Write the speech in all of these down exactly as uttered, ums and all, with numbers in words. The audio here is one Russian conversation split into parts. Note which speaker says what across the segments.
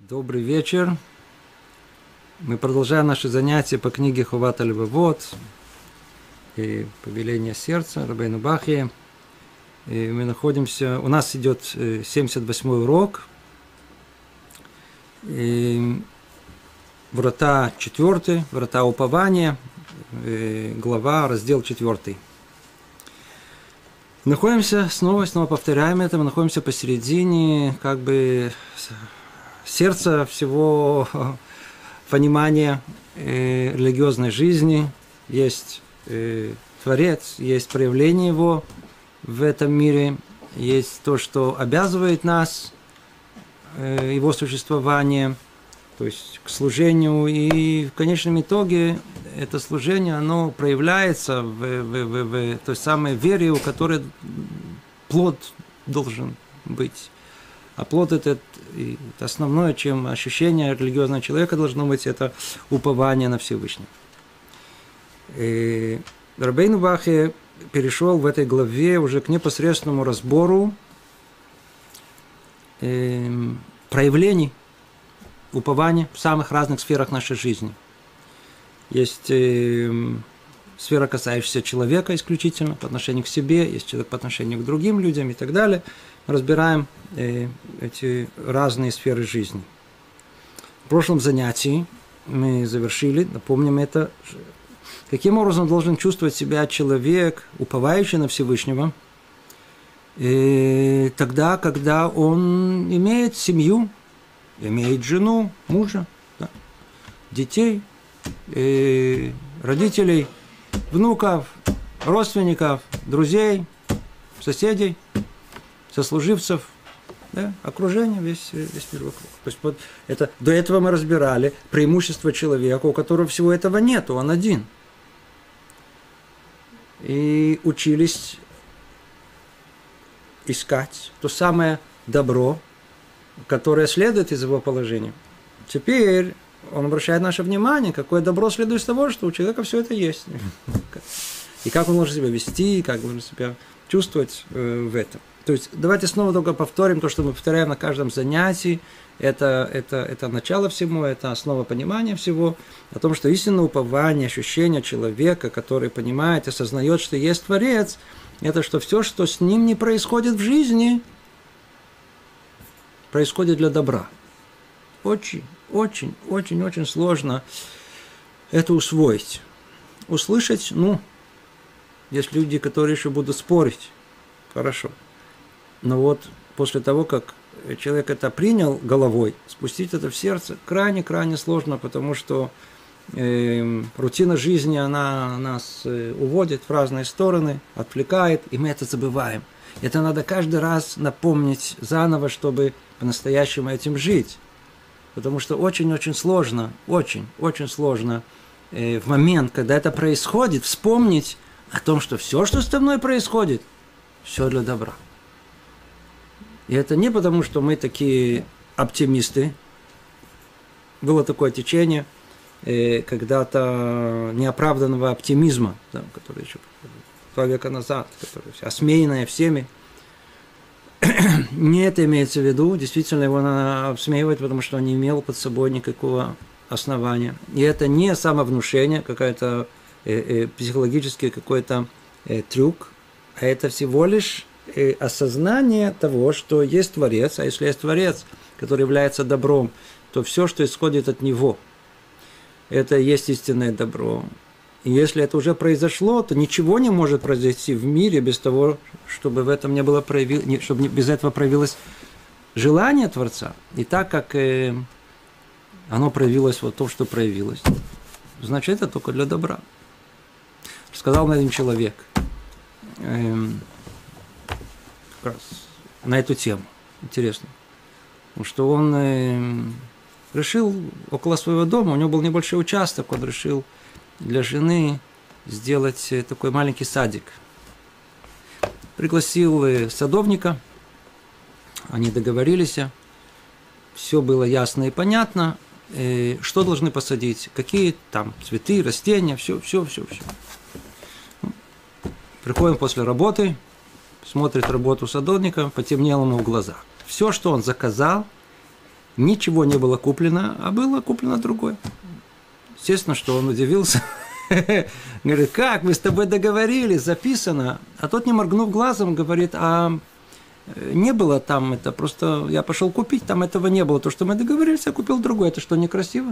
Speaker 1: Добрый вечер. Мы продолжаем наши занятия по книге Ховат Аль-Вавот и Повеление сердца Рабейну Бахьи. И мы находимся, у нас идет семьдесят восьмой урок. И врата четвертый, врата упования, глава, раздел четвертый. Находимся, снова снова повторяем это, мы находимся посередине, как бы сердца всего понимания э, религиозной жизни. Есть э, Творец, есть проявление его в этом мире, есть то, что обязывает нас, э, его существование, то есть к служению, и в конечном итоге это служение, оно проявляется в, в, в, в той самой вере, у которой плод должен быть. А плод это, это основное, чем ощущение религиозного человека должно быть, это упование на Всевышнего. И Рабейну Бахьи перешел в этой главе уже к непосредственному разбору э, проявлений упования в самых разных сферах нашей жизни. Есть э, сфера, касающаяся человека исключительно по отношению к себе, есть человек по отношению к другим людям и так далее. Мы разбираем э, эти разные сферы жизни. В прошлом занятии мы завершили, напомним это, каким образом должен чувствовать себя человек, уповающий на Всевышнего, э, тогда, когда он имеет семью, имеет жену, мужа, да, детей, э, родителей, внуков, родственников, друзей, соседей, сослуживцев, да, окружение, весь, весь мир вокруг. То есть вот это, до этого мы разбирали преимущество человека, у которого всего этого нет, он один. И учились искать то самое добро, которое следует из его положения. Теперь он обращает наше внимание, какое добро следует из того, что у человека все это есть. И как он может себя вести, как он может себя чувствовать в этом. То есть давайте снова только повторим то, что мы повторяем на каждом занятии. Это, это, это начало всему, это основа понимания всего. О том, что истинное упование, ощущение человека, который понимает и осознает, что есть Творец, это что все, что с ним не происходит в жизни, происходит для добра. Очень, очень, очень, очень сложно это усвоить. Услышать, ну, есть люди, которые еще будут спорить. Хорошо. Но вот после того, как человек это принял головой, спустить это в сердце крайне-крайне сложно, потому что э, рутина жизни, она нас э, уводит в разные стороны, отвлекает, и мы это забываем. Это надо каждый раз напомнить заново, чтобы по-настоящему этим жить. Потому что очень-очень сложно, очень-очень сложно э, в момент, когда это происходит, вспомнить о том, что все, что со мной происходит, все для добра. И это не потому, что мы такие оптимисты. Было такое течение э, когда-то неоправданного оптимизма, да, который еще два века назад, который осмеянное всеми. Не это имеется в виду. Действительно, его надо обсмеивать, потому что он не имел под собой никакого основания. И это не самовнушение, какая-то э, э, психологический какой-то э, трюк, а это всего лишь э, осознание того, что есть Творец, а если есть Творец, который является добром, то все, что исходит от Него, это и есть истинное добро. И если это уже произошло, то ничего не может произойти в мире без того, чтобы в этом не было прояви... чтобы без этого проявилось желание Творца. И так как э, оно проявилось вот то, что проявилось, значит, это только для добра. Сказал мне один человек э, как раз на эту тему. Интересно. Что он э, решил около своего дома, у него был небольшой участок, он решил для жены сделать такой маленький садик. Пригласил садовника, они договорились, все было ясно и понятно, что должны посадить, какие там цветы, растения, все, все, все, все. Приходим после работы, смотрит работу садовника, потемнело ему в глазах. Все, что он заказал, Ничего не было куплено, а было куплено другое. Естественно, что он удивился. Говорит, как, мы с тобой договорились, записано. А тот, не моргнув глазом, говорит, а не было там это, просто я пошел купить, там этого не было. То, что мы договорились, я купил другое. Это что, некрасиво?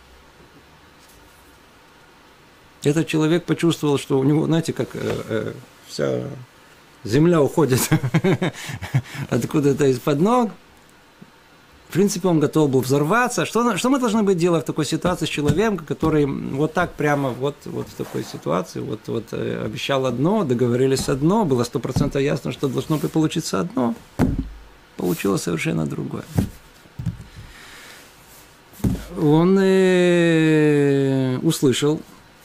Speaker 1: Этот человек почувствовал, что у него, знаете, как э, э, вся земля уходит откуда-то из-под ног. В принципе, он готов был взорваться. Что, что мы должны быть делать в такой ситуации с человеком, который вот так прямо вот, вот в такой ситуации вот, вот, э, обещал одно, договорились одно, было сто процентов ясно, что должно получиться одно, получилось совершенно другое. Он э, услышал,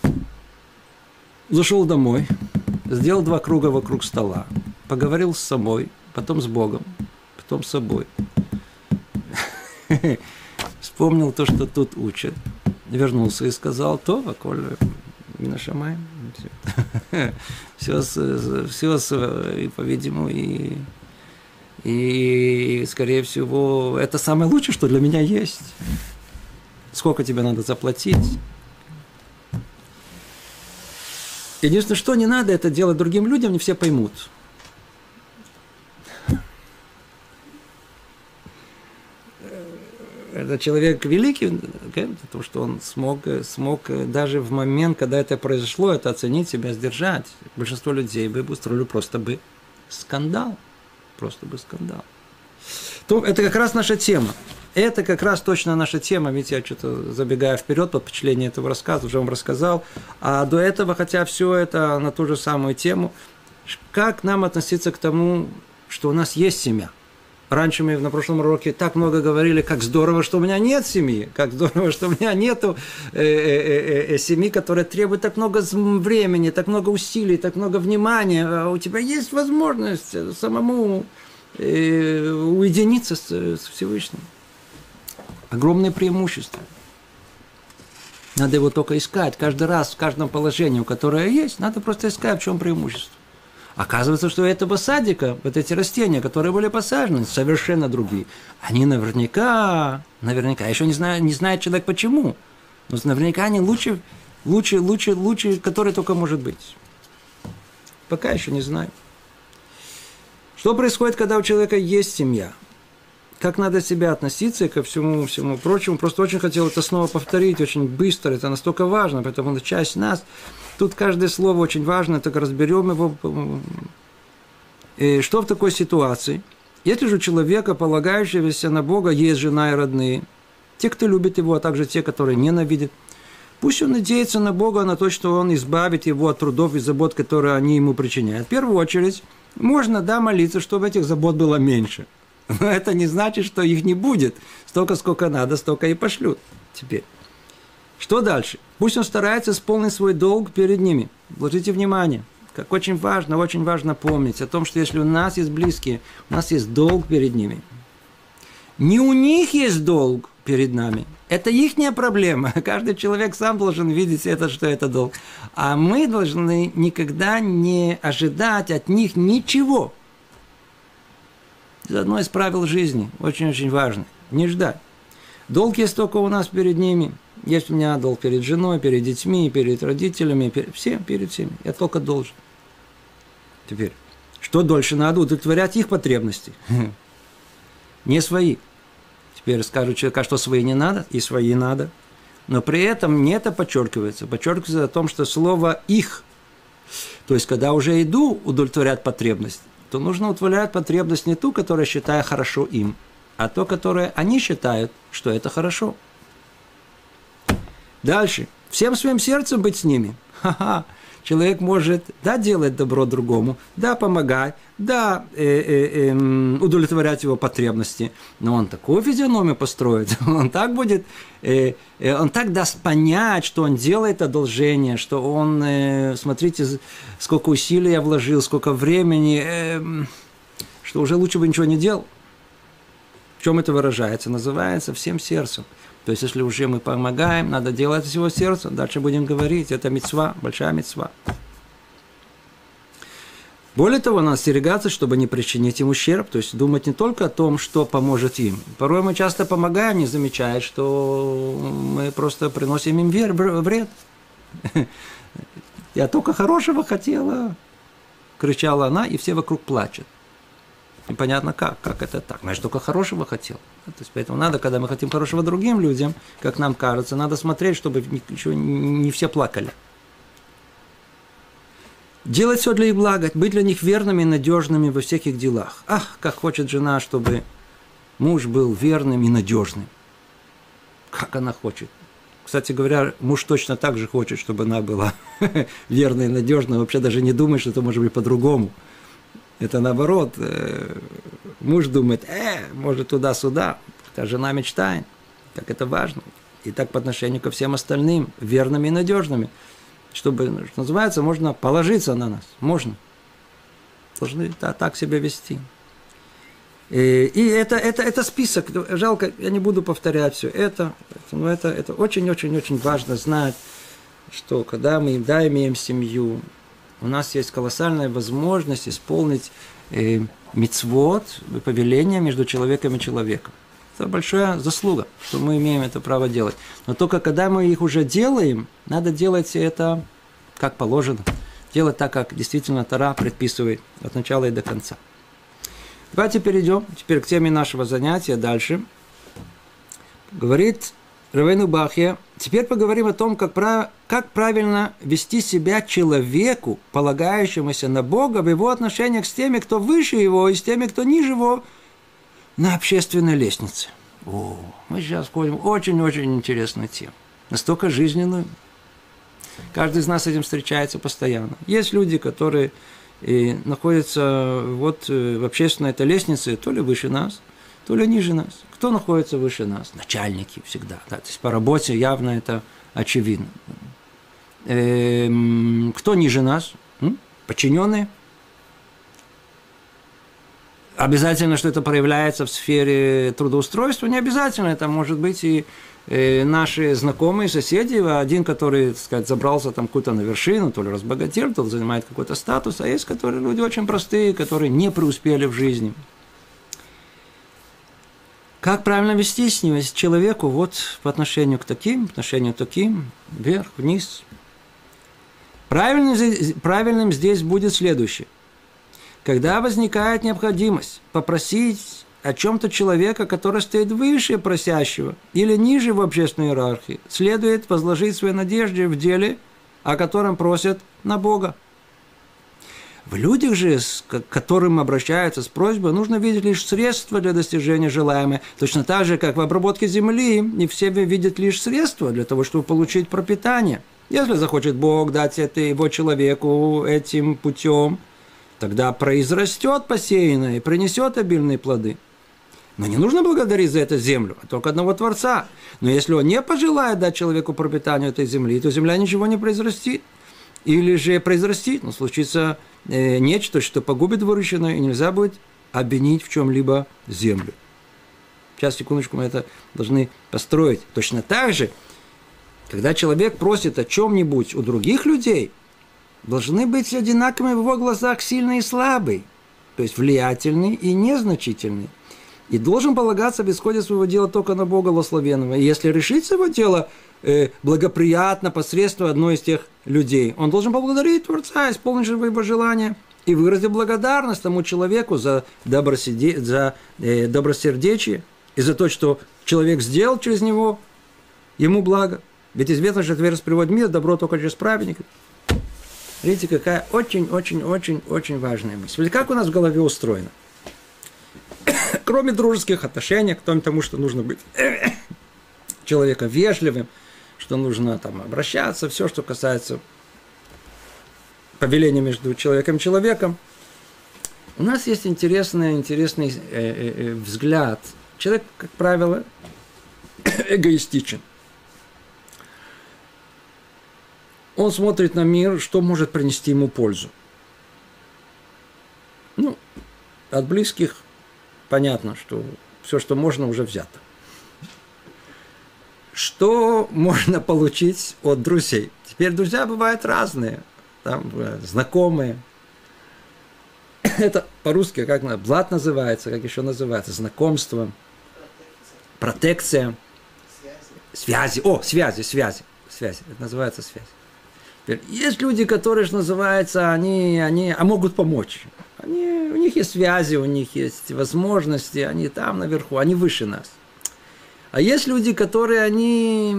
Speaker 1: зашел домой, сделал два круга вокруг стола, поговорил с собой, потом с Богом, потом с собой. Вспомнил то, что тут учат. Вернулся и сказал, то, ваколь, минашамай. Все, все, и, по-видимому, и, и, скорее всего, это самое лучшее, что для меня есть. Сколько тебе надо заплатить? Единственное, что не надо это делать другим людям, не все поймут. Этот человек великий, потому что он смог, смог даже в момент, когда это произошло, это оценить себя, сдержать. Большинство людей бы устроили просто бы скандал. Просто бы скандал. То это как раз наша тема. Это как раз точно наша тема, ведь я что-то забегая вперед под впечатление этого рассказа, уже вам рассказал. А до этого, хотя все это на ту же самую тему, как нам относиться к тому, что у нас есть семья. Раньше мы на прошлом уроке так много говорили, как здорово, что у меня нет семьи, как здорово, что у меня нет э, э, э, э, семьи, которая требует так много времени, так много усилий, так много внимания. А у тебя есть возможность самому э, уединиться с, с Всевышним. Огромное преимущество. Надо его только искать. Каждый раз, в каждом положении, которое есть, надо просто искать, в чем преимущество. Оказывается, что у этого садика, вот эти растения, которые были посажены, совершенно другие. Они наверняка, наверняка, еще не знаю, не знает человек почему, но наверняка они лучше, лучше, лучше, лучше, которые только может быть. Пока еще не знаю. Что происходит, когда у человека есть семья? Как надо себя относиться ко всему, всему прочему. Просто очень хотел это снова повторить, очень быстро, это настолько важно, поэтому это часть нас. Тут каждое слово очень важно, только разберем его. И что в такой ситуации? Если же у человека, полагающегося на Бога, есть жена и родные, те, кто любит его, а также те, которые ненавидят, пусть он надеется на Бога, на то, что он избавит его от трудов и забот, которые они ему причиняют. В первую очередь, можно, да, молиться, чтобы этих забот было меньше. Но это не значит, что их не будет. Столько, сколько надо, столько и пошлют теперь. Что дальше? Пусть он старается исполнить свой долг перед ними. Обратите внимание, как очень важно, очень важно помнить о том, что если у нас есть близкие, у нас есть долг перед ними. Не у них есть долг перед нами. Это ихняя проблема. Каждый человек сам должен видеть это, что это долг. А мы должны никогда не ожидать от них ничего. Это одно из правил жизни, очень-очень важно. Не ждать. Долг есть только у нас перед ними. Есть у меня долг перед женой, перед детьми, перед родителями, перед всем, перед всеми. Я только должен. Теперь, что дольше надо? Удовлетворять их потребности. Не свои. Теперь скажу человеку, что свои не надо, и свои надо. Но при этом не это подчеркивается. Подчеркивается о том, что слово «их». То есть, когда уже иду удовлетворять потребность, то нужно удовлетворять потребность не ту, которую считаю хорошо им, а то, которое они считают, что это хорошо. Дальше. Всем своим сердцем быть с ними. Ха-ха. Человек может, да, делать добро другому, да, помогать, да, э, э, э, удовлетворять его потребности, но он такую физиономию построит, он так будет, э, э, он так даст понять, что он делает одолжение, что он, э, смотрите, сколько усилий я вложил, сколько времени, э, что уже лучше бы ничего не делал. В чем это выражается? Называется всем сердцем. То есть, если уже мы помогаем, надо делать от всего сердца. Дальше будем говорить, это мицва, большая мицва. Более того, надо остерегаться, чтобы не причинить им ущерб, то есть думать не только о том, что поможет им. Порой мы часто помогаем, не замечая, что мы просто приносим им вред. «Я только хорошего хотела», – кричала она, и все вокруг плачут. Непонятно как, как это так. Значит, только хорошего хотел. То есть, поэтому надо, когда мы хотим хорошего другим людям, как нам кажется, надо смотреть, чтобы еще не все плакали. Делать все для их блага, быть для них верными и надежными во всех их делах. Ах, как хочет жена, чтобы муж был верным и надежным. Как она хочет. Кстати говоря, муж точно так же хочет, чтобы она была верной и надежной. Вообще даже не думает, что это может быть по-другому. Это наоборот. Муж думает, э, может туда-сюда. А жена мечтает, как это важно. И так по отношению ко всем остальным, верными и надежными. Чтобы, что называется, можно положиться на нас. Можно. Должны да, так себя вести. И, и это, это, это список. Жалко, я не буду повторять все это. Но это, это очень-очень-очень важно знать, что когда мы да, имеем семью, у нас есть колоссальная возможность исполнить э, мицвот, повеление между человеком и человеком. Это большая заслуга, что мы имеем это право делать. Но только когда мы их уже делаем, надо делать это как положено. Делать так, как действительно Тора предписывает от начала и до конца. Давайте перейдем теперь к теме нашего занятия дальше. Говорит Равейну Бахья, теперь поговорим о том, как, прав... как правильно вести себя человеку, полагающемуся на Бога, в его отношениях с теми, кто выше его, и с теми, кто ниже его, на общественной лестнице. О, мы сейчас входим в очень-очень интересную тему. Настолько жизненную. Каждый из нас с этим встречается постоянно. Есть люди, которые и, находятся вот в общественной этой лестнице, то ли выше нас, то ли ниже нас. Кто находится выше нас? Начальники всегда. Да? То есть по работе явно это очевидно. Эм, кто ниже нас? М? Подчиненные. Обязательно, что это проявляется в сфере трудоустройства? Не обязательно. Это может быть и э, наши знакомые, соседи. Один, который, так сказать, забрался там куда-то на вершину, то ли разбогател, то ли занимает какой-то статус. А есть, которые люди очень простые, которые не преуспели в жизни. Как правильно вести с ним, с человеку вот по отношению к таким, по отношению к таким, вверх, вниз. Правильным, правильным здесь будет следующее. Когда возникает необходимость попросить о чем-то человека, который стоит выше просящего или ниже в общественной иерархии, следует возложить свои надежды в деле, о котором просят на Бога. В людях же, к которым обращаются с просьбой, нужно видеть лишь средства для достижения желаемого. Точно так же, как в обработке земли, не все видят лишь средства для того, чтобы получить пропитание. Если захочет Бог дать это его человеку этим путем, тогда произрастет посеянное и принесет обильные плоды. Но не нужно благодарить за это землю, а только одного Творца. Но если он не пожелает дать человеку пропитанию этой земли, то земля ничего не произрастит. Или же произрастит, но случится э, нечто, что погубит выращенное, и нельзя будет обвинить в чем-либо землю. Сейчас, секундочку, мы это должны построить. Точно так же, когда человек просит о чем-нибудь у других людей, должны быть одинаковыми в его глазах сильный и слабый, то есть влиятельный и незначительный. И должен полагаться в исходе своего дела только на Бога Благословенного. И если решится его дело э, благоприятно посредством одной из тех людей, он должен поблагодарить Творца, исполнить его желание и выразить благодарность тому человеку за, добросерде... за э, добросердечие и за то, что человек сделал через него ему благо. Ведь известно, что Творец приводит мир, добро только через праведников. Видите, какая очень-очень-очень-очень важная мысль. Ведь как у нас в голове устроено? Кроме дружеских отношений, кроме тому, что нужно быть человеком вежливым, что нужно там обращаться, все, что касается повеления между человеком и человеком, у нас есть интересный, интересный э, э, взгляд. Человек, как правило, эгоистичен. Он смотрит на мир, что может принести ему пользу. Ну, от близких понятно, что все, что можно, уже взято. Что можно получить от друзей? Теперь друзья бывают разные, там, знакомые. Это по-русски как блат называется, как еще называется, знакомство, протекция, связи. О, связи, связи, связи. Это называется связь. Теперь, есть люди, которые, что называется, они, они а могут помочь. Они, у них есть связи, у них есть возможности, они там наверху, они выше нас. А есть люди, которые, они...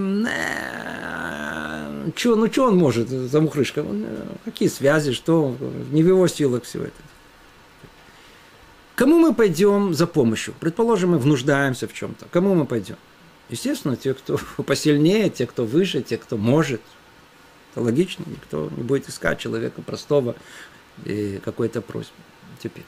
Speaker 1: Э, чё, ну, что он может, замухрышка? Какие связи, что? Не в его силах все это. Кому мы пойдем за помощью? Предположим, мы нуждаемся в чем-то. Кому мы пойдем? Естественно, те, кто посильнее, те, кто выше, те, кто может. Это логично. Никто не будет искать человека простого и какой-то просьбы. Теперь.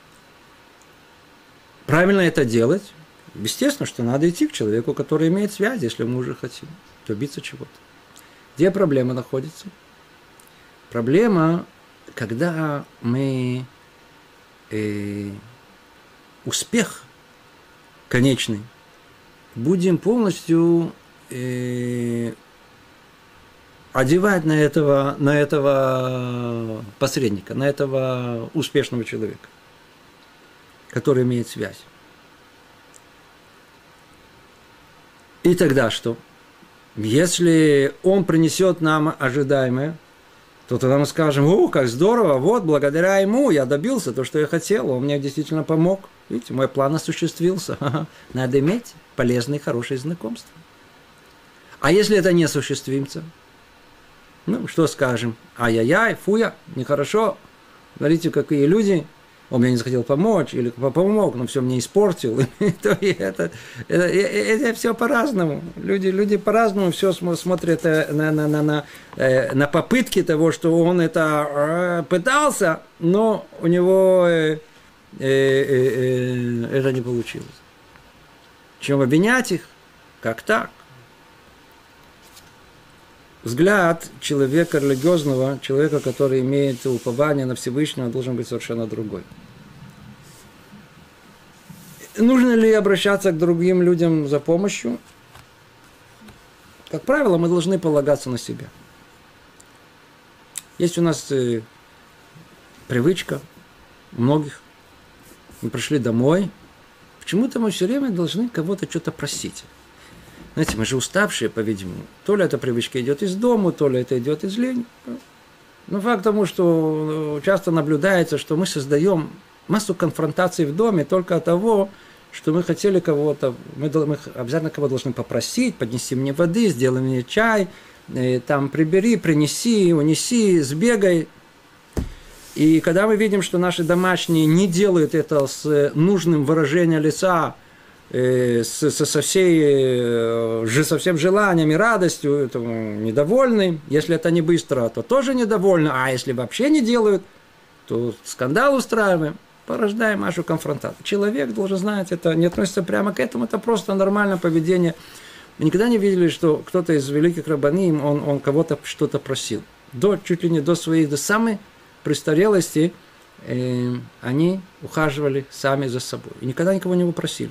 Speaker 1: Правильно это делать? Естественно, что надо идти к человеку, который имеет связь, если мы уже хотим добиться чего-то. Где проблема находится? Проблема, когда мы э, успех конечный будем полностью э, одевать на этого, на этого посредника, на этого успешного человека, который имеет связь. И тогда что? Если он принесет нам ожидаемое, то тогда мы скажем: о, как здорово, вот, благодаря ему я добился то, что я хотел, он мне действительно помог. Видите, мой план осуществился. Надо иметь полезные, хорошие знакомства. А если это не осуществится? Ну, что скажем? Ай-яй-яй, фуя, нехорошо. Смотрите, какие люди. Он мне не захотел помочь, или помог, но все мне испортил. это, это, это, это все по-разному. Люди, люди по-разному все смотрят на, на, на, на, на попытки того, что он это пытался, но у него это не получилось. Чем обвинять их? Как так? Взгляд человека религиозного, человека, который имеет упование на Всевышнего, должен быть совершенно другой. Нужно ли обращаться к другим людям за помощью? Как правило, мы должны полагаться на себя. Есть у нас э, привычка у многих. Мы пришли домой. Почему-то мы все время должны кого-то что-то просить. Знаете, мы же уставшие, по-видимому. То ли эта привычка идет из дома, то ли это идет из лени. Но факт тому, что часто наблюдается, что мы создаем массу конфронтаций в доме только от того, что мы хотели кого-то, мы, мы обязательно кого-то должны попросить, поднеси мне воды, сделай мне чай, там прибери, принеси, унеси, сбегай. И когда мы видим, что наши домашние не делают это с нужным выражением лица, Со, со, всей, со всем желанием и радостью, это недовольны. Если это не быстро, то тоже недовольны. А если вообще не делают, то скандал устраиваем, порождаем нашу конфронтацию. Человек должен знать, это не относится прямо к этому, это просто нормальное поведение. Мы никогда не видели, что кто-то из великих раббаним, он, он кого-то что-то просил. До, чуть ли не до своей, до самой престарелости э, они ухаживали сами за собой. И никогда никого не попросили.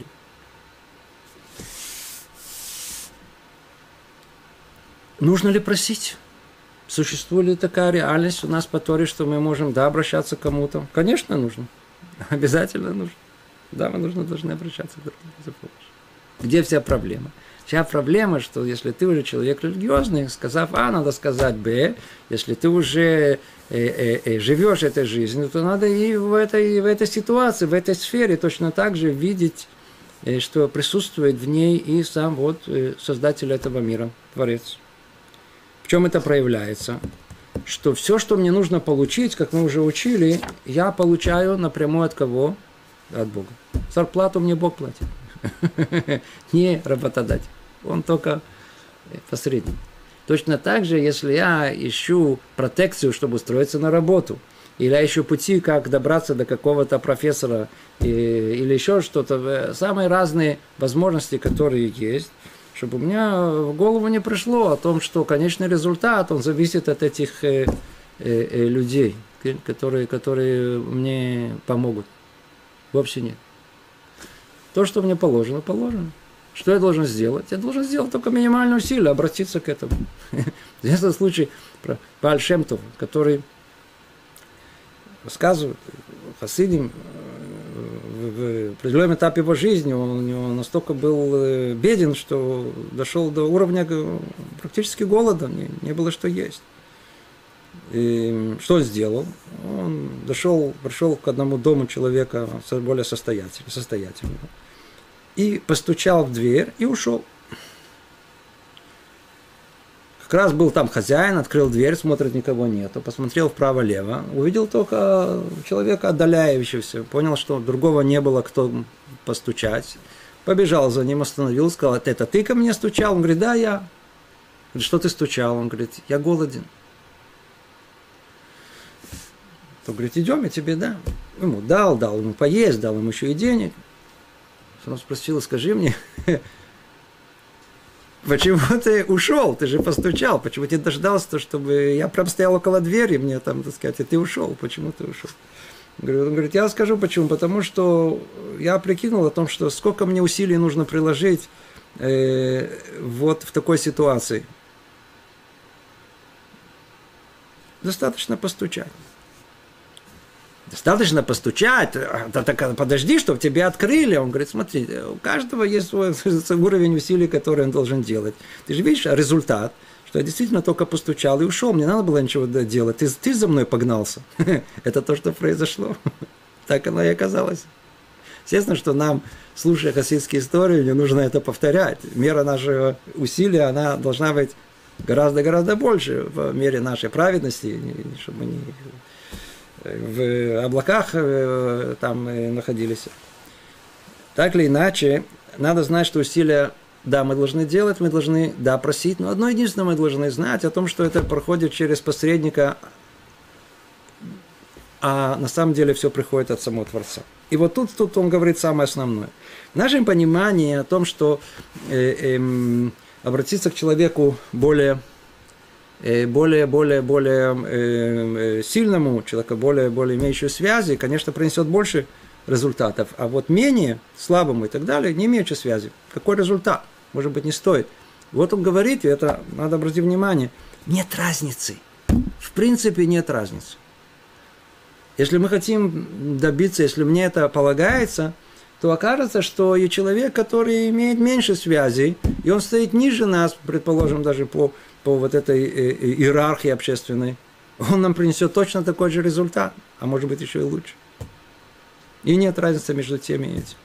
Speaker 1: Нужно ли просить? Существует ли такая реальность у нас по Торе, что мы можем, да, обращаться к кому-то? Конечно, нужно. Обязательно нужно. Да, мы нужно, должны обращаться к другим за помощью. Где вся проблема? Вся проблема, что если ты уже человек религиозный, сказав А, надо сказать Б. Если ты уже э, э, э, живешь этой жизнью, то надо и в этой, в этой ситуации, в этой сфере точно так же видеть, э, что присутствует в ней и сам вот, э, Создатель этого мира, Творец. В чем это проявляется? Что все, что мне нужно получить, как мы уже учили, я получаю напрямую от кого? От Бога. Зарплату мне Бог платит. Не работодатель. Он только посредник. Точно так же, если я ищу протекцию, чтобы устроиться на работу, или я ищу пути, как добраться до какого-то профессора, или еще что-то, самые разные возможности, которые есть, чтобы у меня в голову не пришло о том, что конечный результат, он зависит от этих э, э, людей, которые, которые мне помогут. Вовсе нет. То, что мне положено, положено. Что я должен сделать? Я должен сделать только минимальное усилие, обратиться к этому. В этом случае про Бааль Шем Тов, который рассказывает, Хасидим в определенном этапе его жизни он у него настолько был беден, что дошел до уровня практически голода, не, не было что есть. И что он сделал? Он дошел, пришел к одному дому человека более состоятельного, состоятельного и постучал в дверь и ушел. Как раз был там хозяин, открыл дверь, смотрит, никого нету, посмотрел вправо-лево, увидел только человека отдаляющегося, понял, что другого не было, кто постучать. Побежал за ним, остановился, сказал: это ты ко мне стучал? Он говорит: да, я. Говорит: что ты стучал? Он говорит: я голоден. То говорит: идем, я тебе дам. Ему дал, дал ему поесть, дал ему еще и денег. Он спросил: скажи мне, почему ты ушел? Ты же постучал. Почему ты дождался, чтобы я прям стоял около двери, мне там, так сказать, и ты ушел? Почему ты ушел? Он говорит: я скажу почему. Потому что я прикинул о том, что сколько мне усилий нужно приложить э, вот в такой ситуации. Достаточно постучать. Достаточно постучать, так подожди, чтобы тебе открыли. Он говорит: смотри, у каждого есть свой уровень усилий, который он должен делать. Ты же видишь результат, что я действительно только постучал и ушел, мне надо было ничего делать. Ты, ты за мной погнался. Это то, что произошло. Так оно и оказалось. Естественно, что нам, слушая хасидские истории, не нужно это повторять. Мера нашего усилия, она должна быть гораздо-гораздо больше в мере нашей праведности, чтобы мы не... в облаках там находились. Так или иначе, надо знать, что усилия, да, мы должны делать, мы должны, да, просить, но одно единственное мы должны знать о том, что это проходит через посредника, а на самом деле все приходит от самого Творца. И вот тут, тут он говорит самое основное. В нашем понимании о том, что э, э, обратиться к человеку более... более, более, более э, сильному человеку, более, более имеющему связи, конечно, принесет больше результатов, а вот менее слабому и так далее, не имеющему связи. Какой результат? Может быть, не стоит. Вот он говорит, и это надо обратить внимание, нет разницы. В принципе, нет разницы. Если мы хотим добиться, если мне это полагается, то окажется, что и человек, который имеет меньше связей, и он стоит ниже нас, предположим, даже по по вот этой иерархии общественной, он нам принесет точно такой же результат, а может быть еще и лучше. И нет разницы между теми и этим.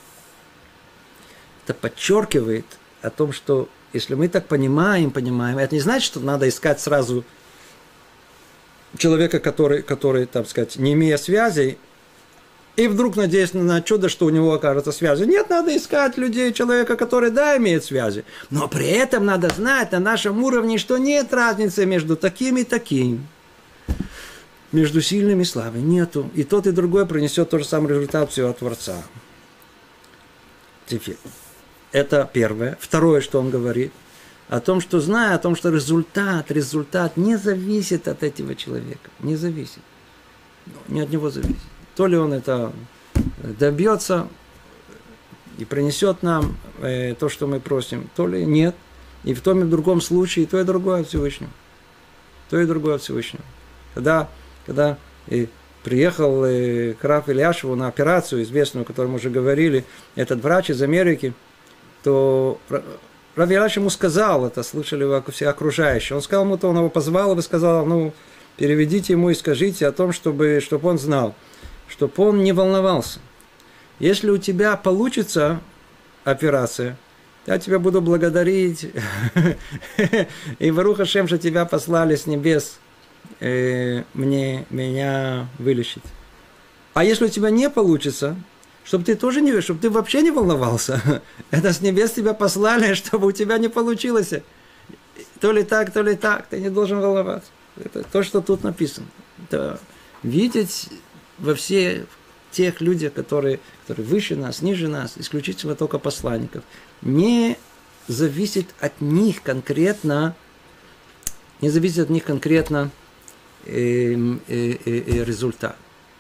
Speaker 1: Это подчеркивает о том, что если мы так понимаем, понимаем, это не значит, что надо искать сразу человека, который, который, так сказать, не имея связей, и вдруг надеясь на чудо, что у него окажется связи. Нет, надо искать людей, человека, который, да, имеет связи. Но при этом надо знать на нашем уровне, что нет разницы между таким и таким. Между сильным и слабым. Нету. И тот, и другой принесет тот же самый результат всего от Творца. Теперь. Это первое. Второе, что он говорит. О том, что зная, о том, что результат, результат не зависит от этого человека. Не зависит. Не от него зависит. То ли он это добьется и принесет нам э, то, что мы просим, то ли нет. И в том и в другом случае то и другое от Всевышнего. То и другое от Всевышнего. Когда, когда э, приехал э, к Рав Ильяшеву на операцию известную, о которой мы уже говорили, этот врач из Америки, то Рав Ильяш ему сказал, это слышали его все окружающие, он сказал ему, то он его позвал и сказал: ну, переведите ему и скажите о том, чтобы, чтобы он знал, чтобы он не волновался. Если у тебя получится операция, я тебя буду благодарить. И Барух Ашем, что тебя послали с небес э, мне, меня вылечить. А если у тебя не получится, чтобы ты тоже не, чтобы ты вообще не волновался. Это с небес тебя послали, чтобы у тебя не получилось. То ли так, то ли так. Ты не должен волноваться. Это то, что тут написано. Это видеть во всех тех людях, которые, которые выше нас, ниже нас, исключительно только посланников, не зависит от них конкретно, не зависит от них конкретно э, э, э, э, результат.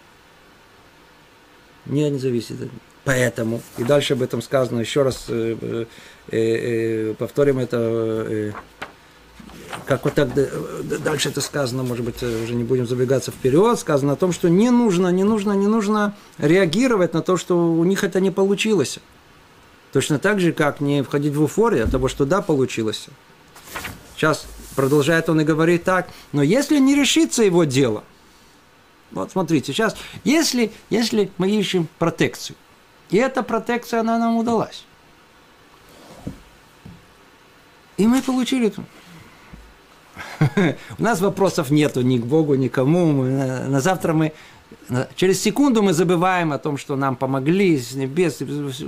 Speaker 1: Не, не зависит от них. Поэтому, и дальше об этом сказано, еще раз э, э, э, повторим это, э, как вот так дальше это сказано, может быть, уже не будем забегаться вперед, сказано о том, что не нужно, не нужно, не нужно реагировать на то, что у них это не получилось. Точно так же, как не входить в эйфорию от того, что да, получилось. Сейчас продолжает он и говорит так, но если не решится его дело, вот смотрите, сейчас, если, если мы ищем протекцию, и эта протекция, она нам удалась, и мы получили это. У нас вопросов нету ни к Богу, ни к кому. Мы, на, на завтра мы, на, через секунду мы забываем о том, что нам помогли с небес.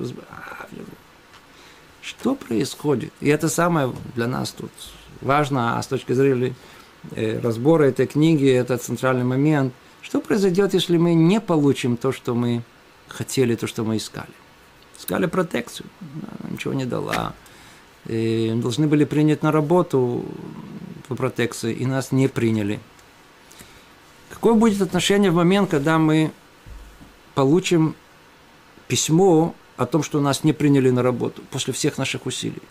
Speaker 1: Что происходит? И это самое для нас тут важно, а с точки зрения э, разбора этой книги, это центральный момент. Что произойдет, если мы не получим то, что мы хотели, то, что мы искали? Искали протекцию, она ничего не дала. И должны были принять на работу по протекции, и нас не приняли. Какое будет отношение в момент, когда мы получим письмо о том, что нас не приняли на работу после всех наших усилий?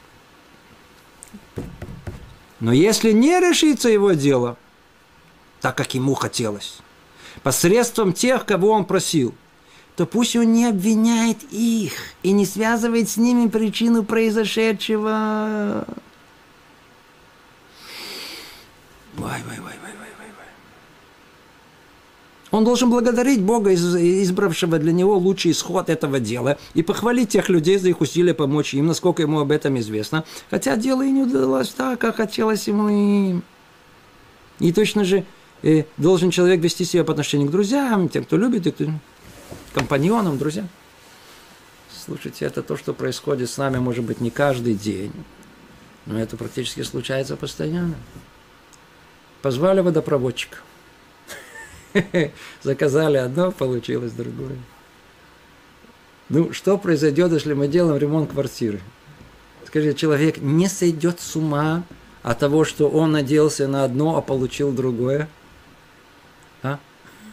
Speaker 1: Но если не решится его дело, так как ему хотелось, посредством тех, кого он просил, то пусть он не обвиняет их и не связывает с ними причину произошедшего. Вай, вай, вай, вай, вай, вай. Он должен благодарить Бога, избравшего для него лучший исход этого дела, и похвалить тех людей за их усилия помочь им, насколько ему об этом известно, хотя дело и не удалось так, как хотелось ему им. И точно же э, должен человек вести себя по отношению к друзьям, тем, кто любит, и кто... компаньонам, друзьям. Слушайте, это то, что происходит с нами, может быть, не каждый день, но это практически случается постоянно. Позвали водопроводчика. Заказали одно, получилось другое. Ну, что произойдет, если мы делаем ремонт квартиры? Скажите, человек не сойдет с ума от того, что он надеялся на одно, а получил другое? А?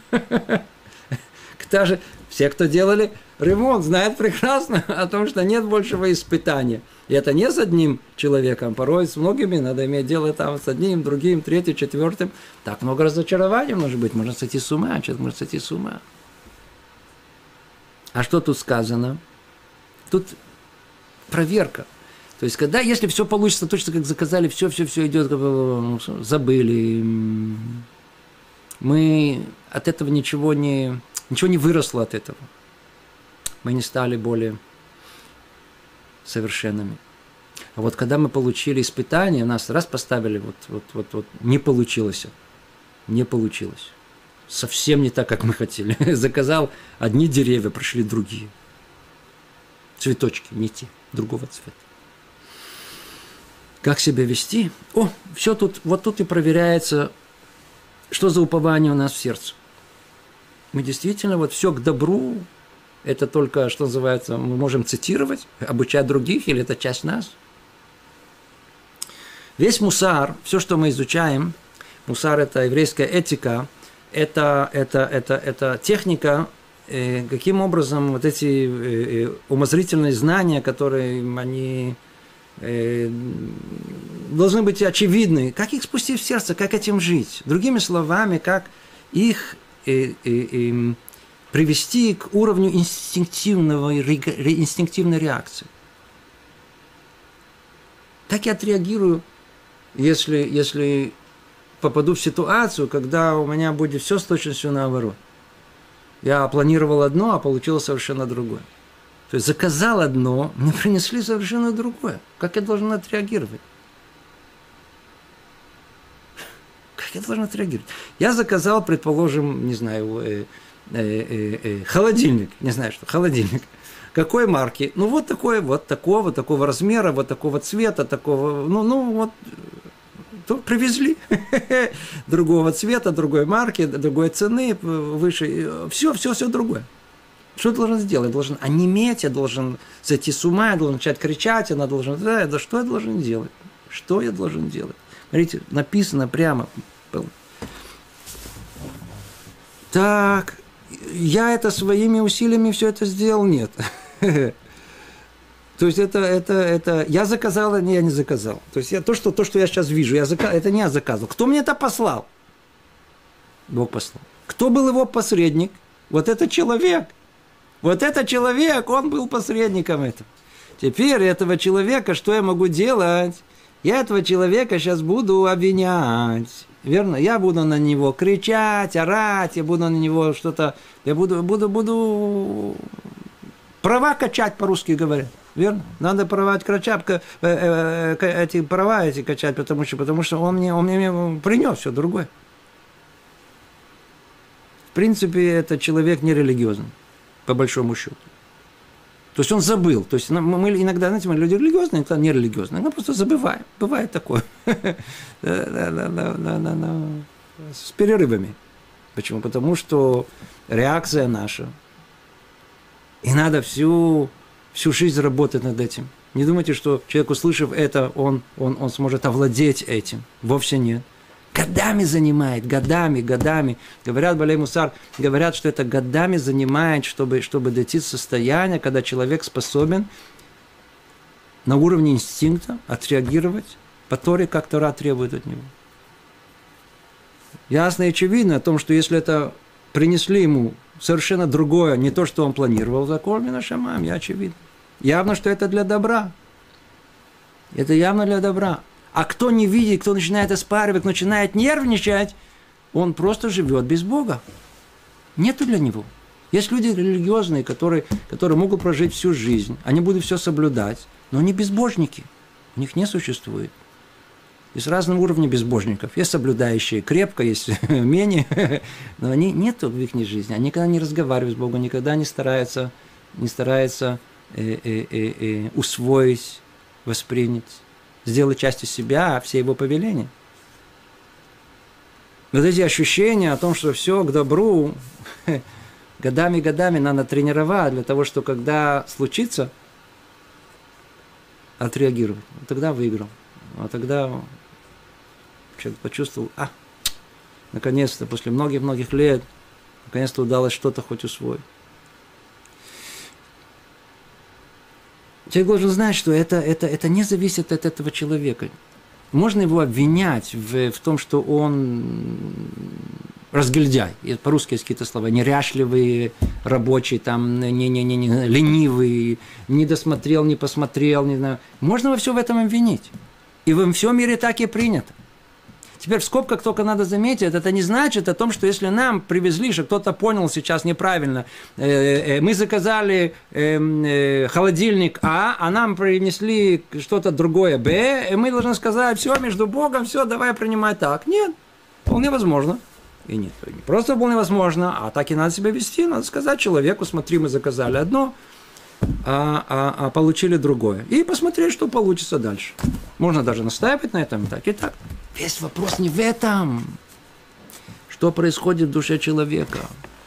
Speaker 1: Даже все, кто делали ремонт, знают прекрасно о том, что нет большего испытания. И это не с одним человеком, порой с многими надо иметь дело там с одним, другим, третьим, четвертым. Так много разочарований может быть, можно сойти с ума, человек может сойти с ума. А что тут сказано? Тут проверка. То есть, когда, если все получится точно как заказали, все, все, все идет, забыли, мы от этого ничего не... Ничего не выросло от этого. Мы не стали более совершенными. А вот когда мы получили испытание, нас раз поставили, вот, вот, вот, вот не получилось. Не получилось. Совсем не так, как мы хотели. Заказал одни деревья, пришли другие. Цветочки не те, другого цвета. Как себя вести? О, все тут, вот тут и проверяется, что за упование у нас в сердце. Мы действительно, вот все к добру, это только, что называется, мы можем цитировать, обучать других, или это часть нас. Весь мусар, все, что мы изучаем, мусар – это еврейская этика, это, это, это, это техника, э, каким образом вот эти э, умозрительные знания, которые они э, должны быть очевидны, как их спустить в сердце, как этим жить. Другими словами, как их И, и, и привести к уровню инстинктивного, инстинктивной реакции. Так я отреагирую, если, если попаду в ситуацию, когда у меня будет все с точностью наоборот. Я планировал одно, а получилось совершенно другое. То есть заказал одно, мне принесли совершенно другое. Как я должен отреагировать? Как я должен отреагировать? Я заказал, предположим, не знаю, э, э, э, э, холодильник. Не знаю, что, холодильник. Какой марки? Ну, вот такой, вот такого, такого размера, вот такого цвета, такого, ну, ну, вот, то привезли. Другого цвета, другой марки, другой цены, выше. Все, все, все другое. Что я должен сделать? Я должен онеметь, я должен сойти с ума, я должен начать кричать, я должен... Да, да, что я должен делать? Что я должен делать? Смотрите, написано прямо. Так, я это своими усилиями все это сделал? Нет. То есть это, это, это, я заказал, а не я не заказал. То есть я, то, что, то, что я сейчас вижу, я заказ, это не я заказывал. Кто мне это послал? Бог послал. Кто был его посредник? Вот этот человек. Вот этот человек, он был посредником этого. Теперь этого человека, что я могу делать? Я этого человека сейчас буду обвинять. Верно? Я буду на него кричать, орать, я буду на него что-то... Я буду, буду, буду... Права качать, по-русски говорят. Верно? Надо права качать, эти права эти качать, потому что, потому что он, мне, он мне принес все другое. В принципе, это человек нерелигиозный, по большому счету. То есть он забыл. То есть мы иногда, знаете, мы люди религиозные, иногда нерелигиозные. Мы просто забываем. Бывает такое. С перерывами. Почему? Потому что реакция наша. И надо всю, всю жизнь работать над этим. Не думайте, что человек, услышав это, он, он, он сможет овладеть этим. Вовсе нет. Годами занимает, годами, годами. Говорят, Балей Мусар, говорят, что это годами занимает, чтобы, чтобы дойти до состояния, когда человек способен на уровне инстинкта отреагировать по Торе, как Тора требует от него. Ясно и очевидно о том, что если это принесли ему совершенно другое, не то, что он планировал, закон мина шамаим, я очевидно. Явно, что это для добра. Это явно для добра. А кто не видит, кто начинает оспаривать, кто начинает нервничать, он просто живет без Бога. Нету для него. Есть люди религиозные, которые, которые могут прожить всю жизнь, они будут все соблюдать, но они безбожники. У них не существует. Есть разные уровни безбожников. Есть соблюдающие крепко, есть менее, но они нету в их жизни. Они никогда не разговаривают с Богом, никогда не стараются, не стараются э, э, э, э, усвоить, воспринять, сделать частью себя все его повеления. Вот эти ощущения о том, что все к добру, годами-годами надо тренировать для того, что когда случится, отреагировать. Вот тогда выиграл. А тогда человек почувствовал, а, наконец-то, после многих-многих лет, наконец-то удалось что-то хоть усвоить. Человек должен знать, что это, это, это не зависит от этого человека. Можно его обвинять в, в том, что он разгильдяй. По-русски есть какие-то слова. Неряшливый, рабочий, там, не, не, не, не, ленивый, не досмотрел, не посмотрел. Не знаю. Можно во всем в этом обвинить. И во всем мире так и принято. Теперь в скобках только надо заметить, это не значит о том, что если нам привезли, что кто-то понял сейчас неправильно, э, э, мы заказали э, э, холодильник А, а нам принесли что-то другое Б, и мы должны сказать, все, между Богом, все, давай принимать так. Нет, вполне возможно. И нет, не просто вполне возможно, а так и надо себя вести, надо сказать человеку, смотри, мы заказали одно, а, а, а получили другое. И посмотреть, что получится дальше. Можно даже настаивать на этом, и так, и так. Весь вопрос не в этом. Что происходит в душе человека?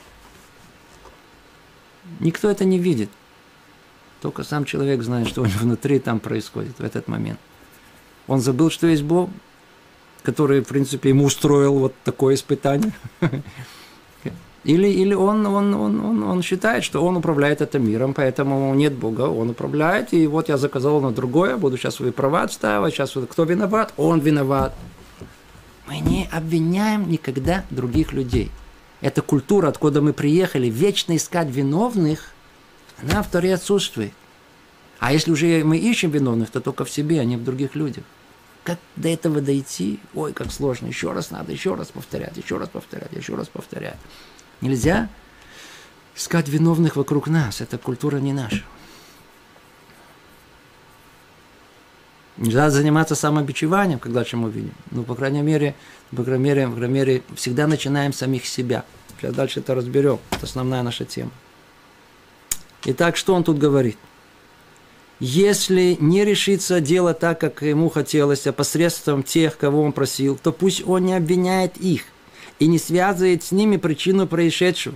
Speaker 1: Никто это не видит. Только сам человек знает, что у него внутри там происходит в этот момент. Он забыл, что есть Бог, который, в принципе, ему устроил вот такое испытание. Или, или он, он, он, он, он считает, что он управляет этим миром, поэтому нет Бога, он управляет, и вот я заказал на другое, буду сейчас свои права отстаивать, сейчас кто виноват? Он виноват. Мы не обвиняем никогда других людей. Эта культура, откуда мы приехали, вечно искать виновных, она в Торе отсутствует. А если уже мы ищем виновных, то только в себе, а не в других людях. Как до этого дойти? Ой, как сложно. Еще раз надо, еще раз повторять, еще раз повторять, еще раз повторять. Нельзя искать виновных вокруг нас. Эта культура не наша. Нельзя заниматься самобичеванием, когда чем мы видим. Ну, по крайней мере, по крайней мере, по крайней мере, всегда начинаем с самих себя. Сейчас дальше это разберем. Это основная наша тема. Итак, что он тут говорит? Если не решится дело так, как ему хотелось, а посредством тех, кого он просил, то пусть он не обвиняет их и не связывает с ними причину происшедшего.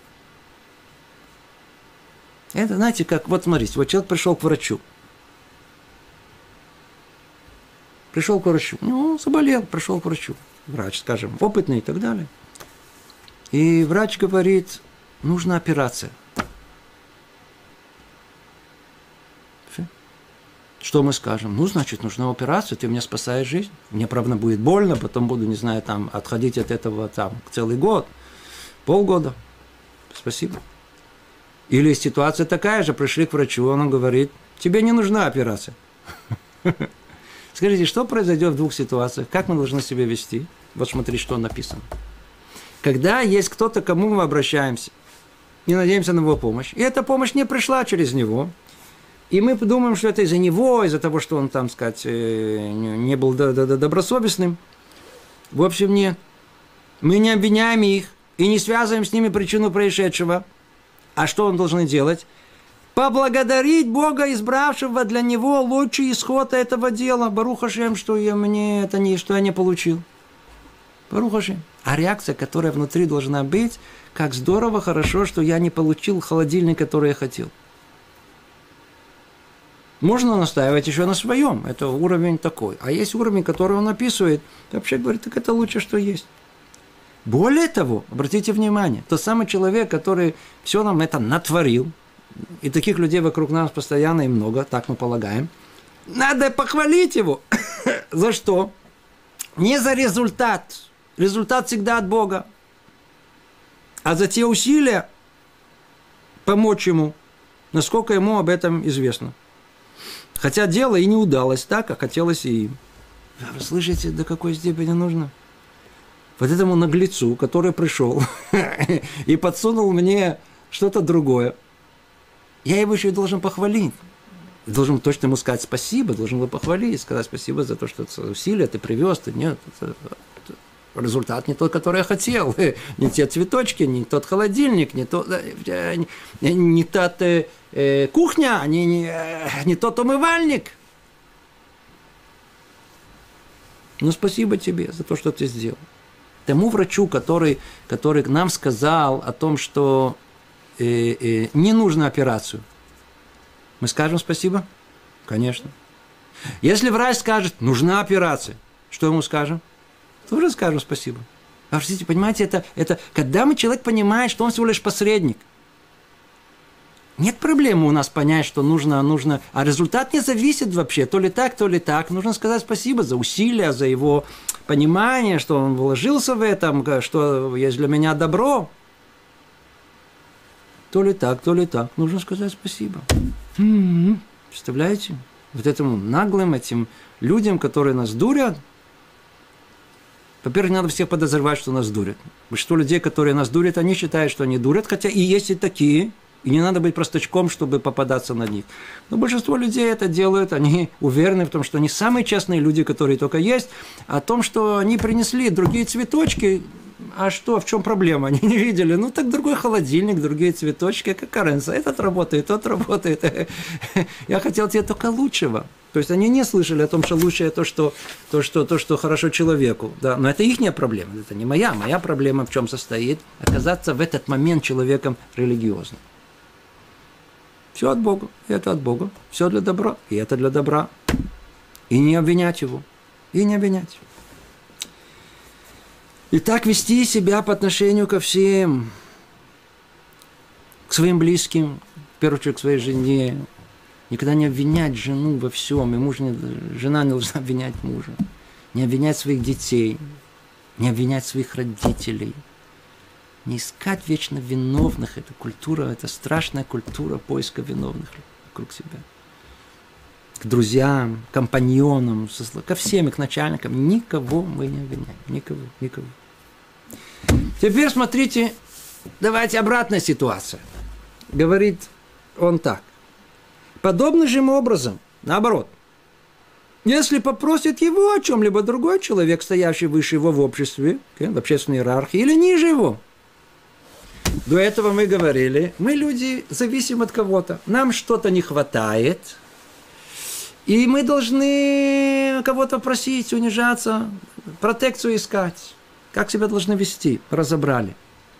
Speaker 1: Это, знаете, как, вот смотрите, вот человек пришел к врачу. Пришел к врачу, ну, заболел, пришел к врачу. Врач, скажем, опытный и так далее. И врач говорит, нужна операция. Что мы скажем? Ну, значит, нужна операция, ты мне спасаешь жизнь. Мне, правда, будет больно, потом буду, не знаю, там, отходить от этого там, целый год, полгода. Спасибо. Или ситуация такая же, пришли к врачу, он говорит, тебе не нужна операция. Скажите, что произойдет в двух ситуациях? Как мы должны себя вести? Вот смотри, что написано. Когда есть кто-то, к кому мы обращаемся, и надеемся на его помощь, и эта помощь не пришла через него, и мы думаем, что это из-за него, из-за того, что он, там, сказать, не был добросовестным. В общем, нет. Мы не обвиняем их и не связываем с ними причину происшедшего. А что он должен делать? Поблагодарить Бога, избравшего для него лучший исход этого дела. Барух Ашем, что я, мне это не, что я не получил. Барух Ашем. А реакция, которая внутри должна быть, как здорово, хорошо, что я не получил холодильник, который я хотел. Можно настаивать еще на своем. Это уровень такой. А есть уровень, который он описывает. Вообще говорит, так это лучше, что есть. Более того, обратите внимание, тот самый человек, который все нам это натворил, и таких людей вокруг нас постоянно и много, так мы полагаем, надо похвалить его. За что? Не за результат. Результат всегда от Бога. А за те усилия помочь ему, насколько ему об этом известно. Хотя дело и не удалось так, как хотелось и им. Вы слышите, до какой степени нужно? Вот этому наглецу, который пришел и подсунул мне что-то другое, я его еще и должен похвалить. Должен точно ему сказать спасибо, должен его похвалить, сказать спасибо за то, что усилия ты привез, ты нет, это, это, результат не тот, который я хотел, не те цветочки, не тот холодильник, не, то, не, не та э, кухня, не, не, не тот умывальник. Ну, спасибо тебе за то, что ты сделал. Тому врачу, который, который нам сказал о том, что э, э, не нужно операцию, мы скажем спасибо? Конечно. Если врач скажет, нужна операция, что ему скажем? Тоже скажем спасибо. А простите, понимаете, это, это когда мы, человек понимает, что он всего лишь посредник. Нет проблемы у нас понять, что нужно, нужно, а результат не зависит вообще, то ли так, то ли так. Нужно сказать спасибо за усилия, за его понимание, что он вложился в этом, что есть для меня добро. То ли так, то ли так. Нужно сказать спасибо. Mm-hmm. Представляете? Вот этим наглым, этим людям, которые нас дурят. Во-первых, не надо всех подозревать, что нас дурят. Большинство людей, которые нас дурят, они считают, что они дурят, хотя и есть и такие. И не надо быть простачком, чтобы попадаться на них. Но большинство людей это делают, они уверены в том, что они самые честные люди, которые только есть, о том, что они принесли другие цветочки. А что, в чем проблема? Они не видели. Ну, так другой холодильник, другие цветочки, как разница. Этот работает, тот работает. Я хотел тебе только лучшего. То есть они не слышали о том, что лучшее то, что, то, что, то, что хорошо человеку. Да? Но это их проблема, это не моя. Моя проблема в чем состоит? Оказаться в этот момент человеком религиозным. Все от Бога, и это от Бога. Все для добра, и это для добра. И не обвинять его. И не обвинять. И так вести себя по отношению ко всем. К своим близким, в первую очередь к своей жене. Никогда не обвинять жену во всем. И муж не, жена не должна обвинять мужа. Не обвинять своих детей. Не обвинять своих родителей. Не искать вечно виновных. Это культура, это страшная культура поиска виновных вокруг себя. К друзьям, компаньонам, ко всем, к начальникам. Никого мы не обвиняем. Никого, никого. Теперь смотрите, давайте обратная ситуация. Говорит он так. Подобным же образом, наоборот, если попросит его о чем-либо другой человек, стоящий выше его в обществе, в общественной иерархии, или ниже его, до этого мы говорили, мы люди зависим от кого-то. Нам что-то не хватает, и мы должны кого-то просить, унижаться, протекцию искать. Как себя должны вести? Разобрали.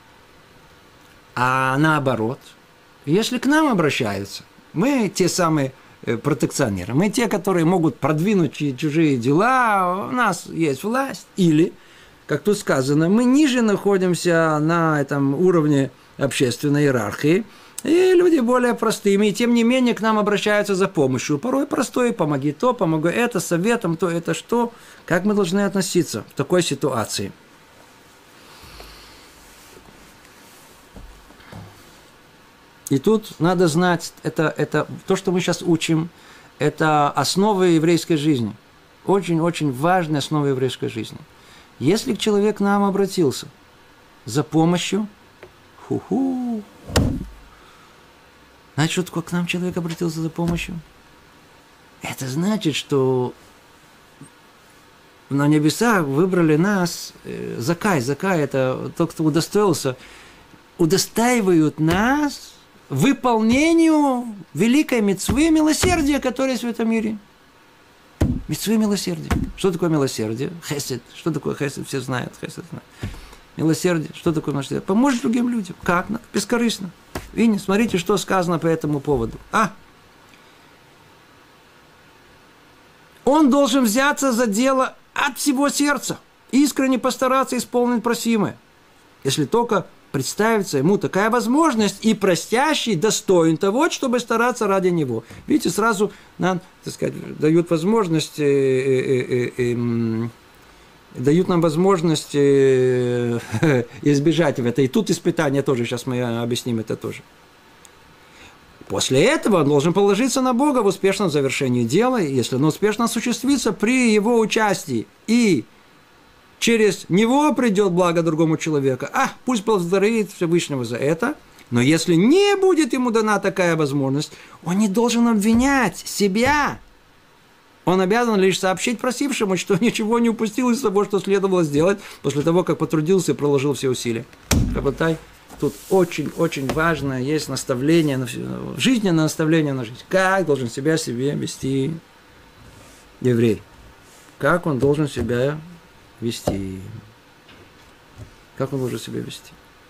Speaker 1: А наоборот, если к нам обращаются, мы те самые протекционеры, мы те, которые могут продвинуть чужие дела, у нас есть власть, или, как тут сказано, мы ниже находимся на этом уровне общественной иерархии, И люди более простыми, и тем не менее к нам обращаются за помощью. Порой простой, помоги то, помоги это, советом то, это что. Как мы должны относиться в такой ситуации? И тут надо знать, это, это то, что мы сейчас учим, это основы еврейской жизни. Очень-очень важная основа еврейской жизни. Если человек к нам обратился за помощью, ху-ху, значит, что такое к нам человек обратился за помощью? Это значит, что на небесах выбрали нас, э, закай, закай, это тот, кто удостоился, удостаивают нас выполнению великой мицвы милосердия, которая есть в этом мире. Мицвы милосердия. Что такое милосердие? Хесед. Что такое хесед? Все знают. Хесед знают. Милосердие. Что такое милосердие? Поможет другим людям. Как? Бескорыстно. И не смотрите, что сказано по этому поводу. А! Он должен взяться за дело от всего сердца. Искренне постараться исполнить просимое. Если только представится ему такая возможность, и простящий достоин того, чтобы стараться ради него. Видите, сразу нам, так сказать, дают возможность, э, э, э, э, дают нам возможность э, избежать этого. И тут испытание тоже, сейчас мы объясним это тоже. После этого он должен положиться на Бога в успешном завершении дела, если оно успешно осуществится при его участии. И через него придет благо другому человеку. А, пусть благодарит Всевышнего за это. Но если не будет ему дана такая возможность, он не должен обвинять себя. Он обязан лишь сообщить просившему, что ничего не упустил из того, что следовало сделать, после того, как потрудился и приложил все усилия. Работай, тут очень-очень важно есть наставление, жизненное наставление на жизнь. Как должен себя себе вести еврей? Как он должен себя вести. Как он может себя вести?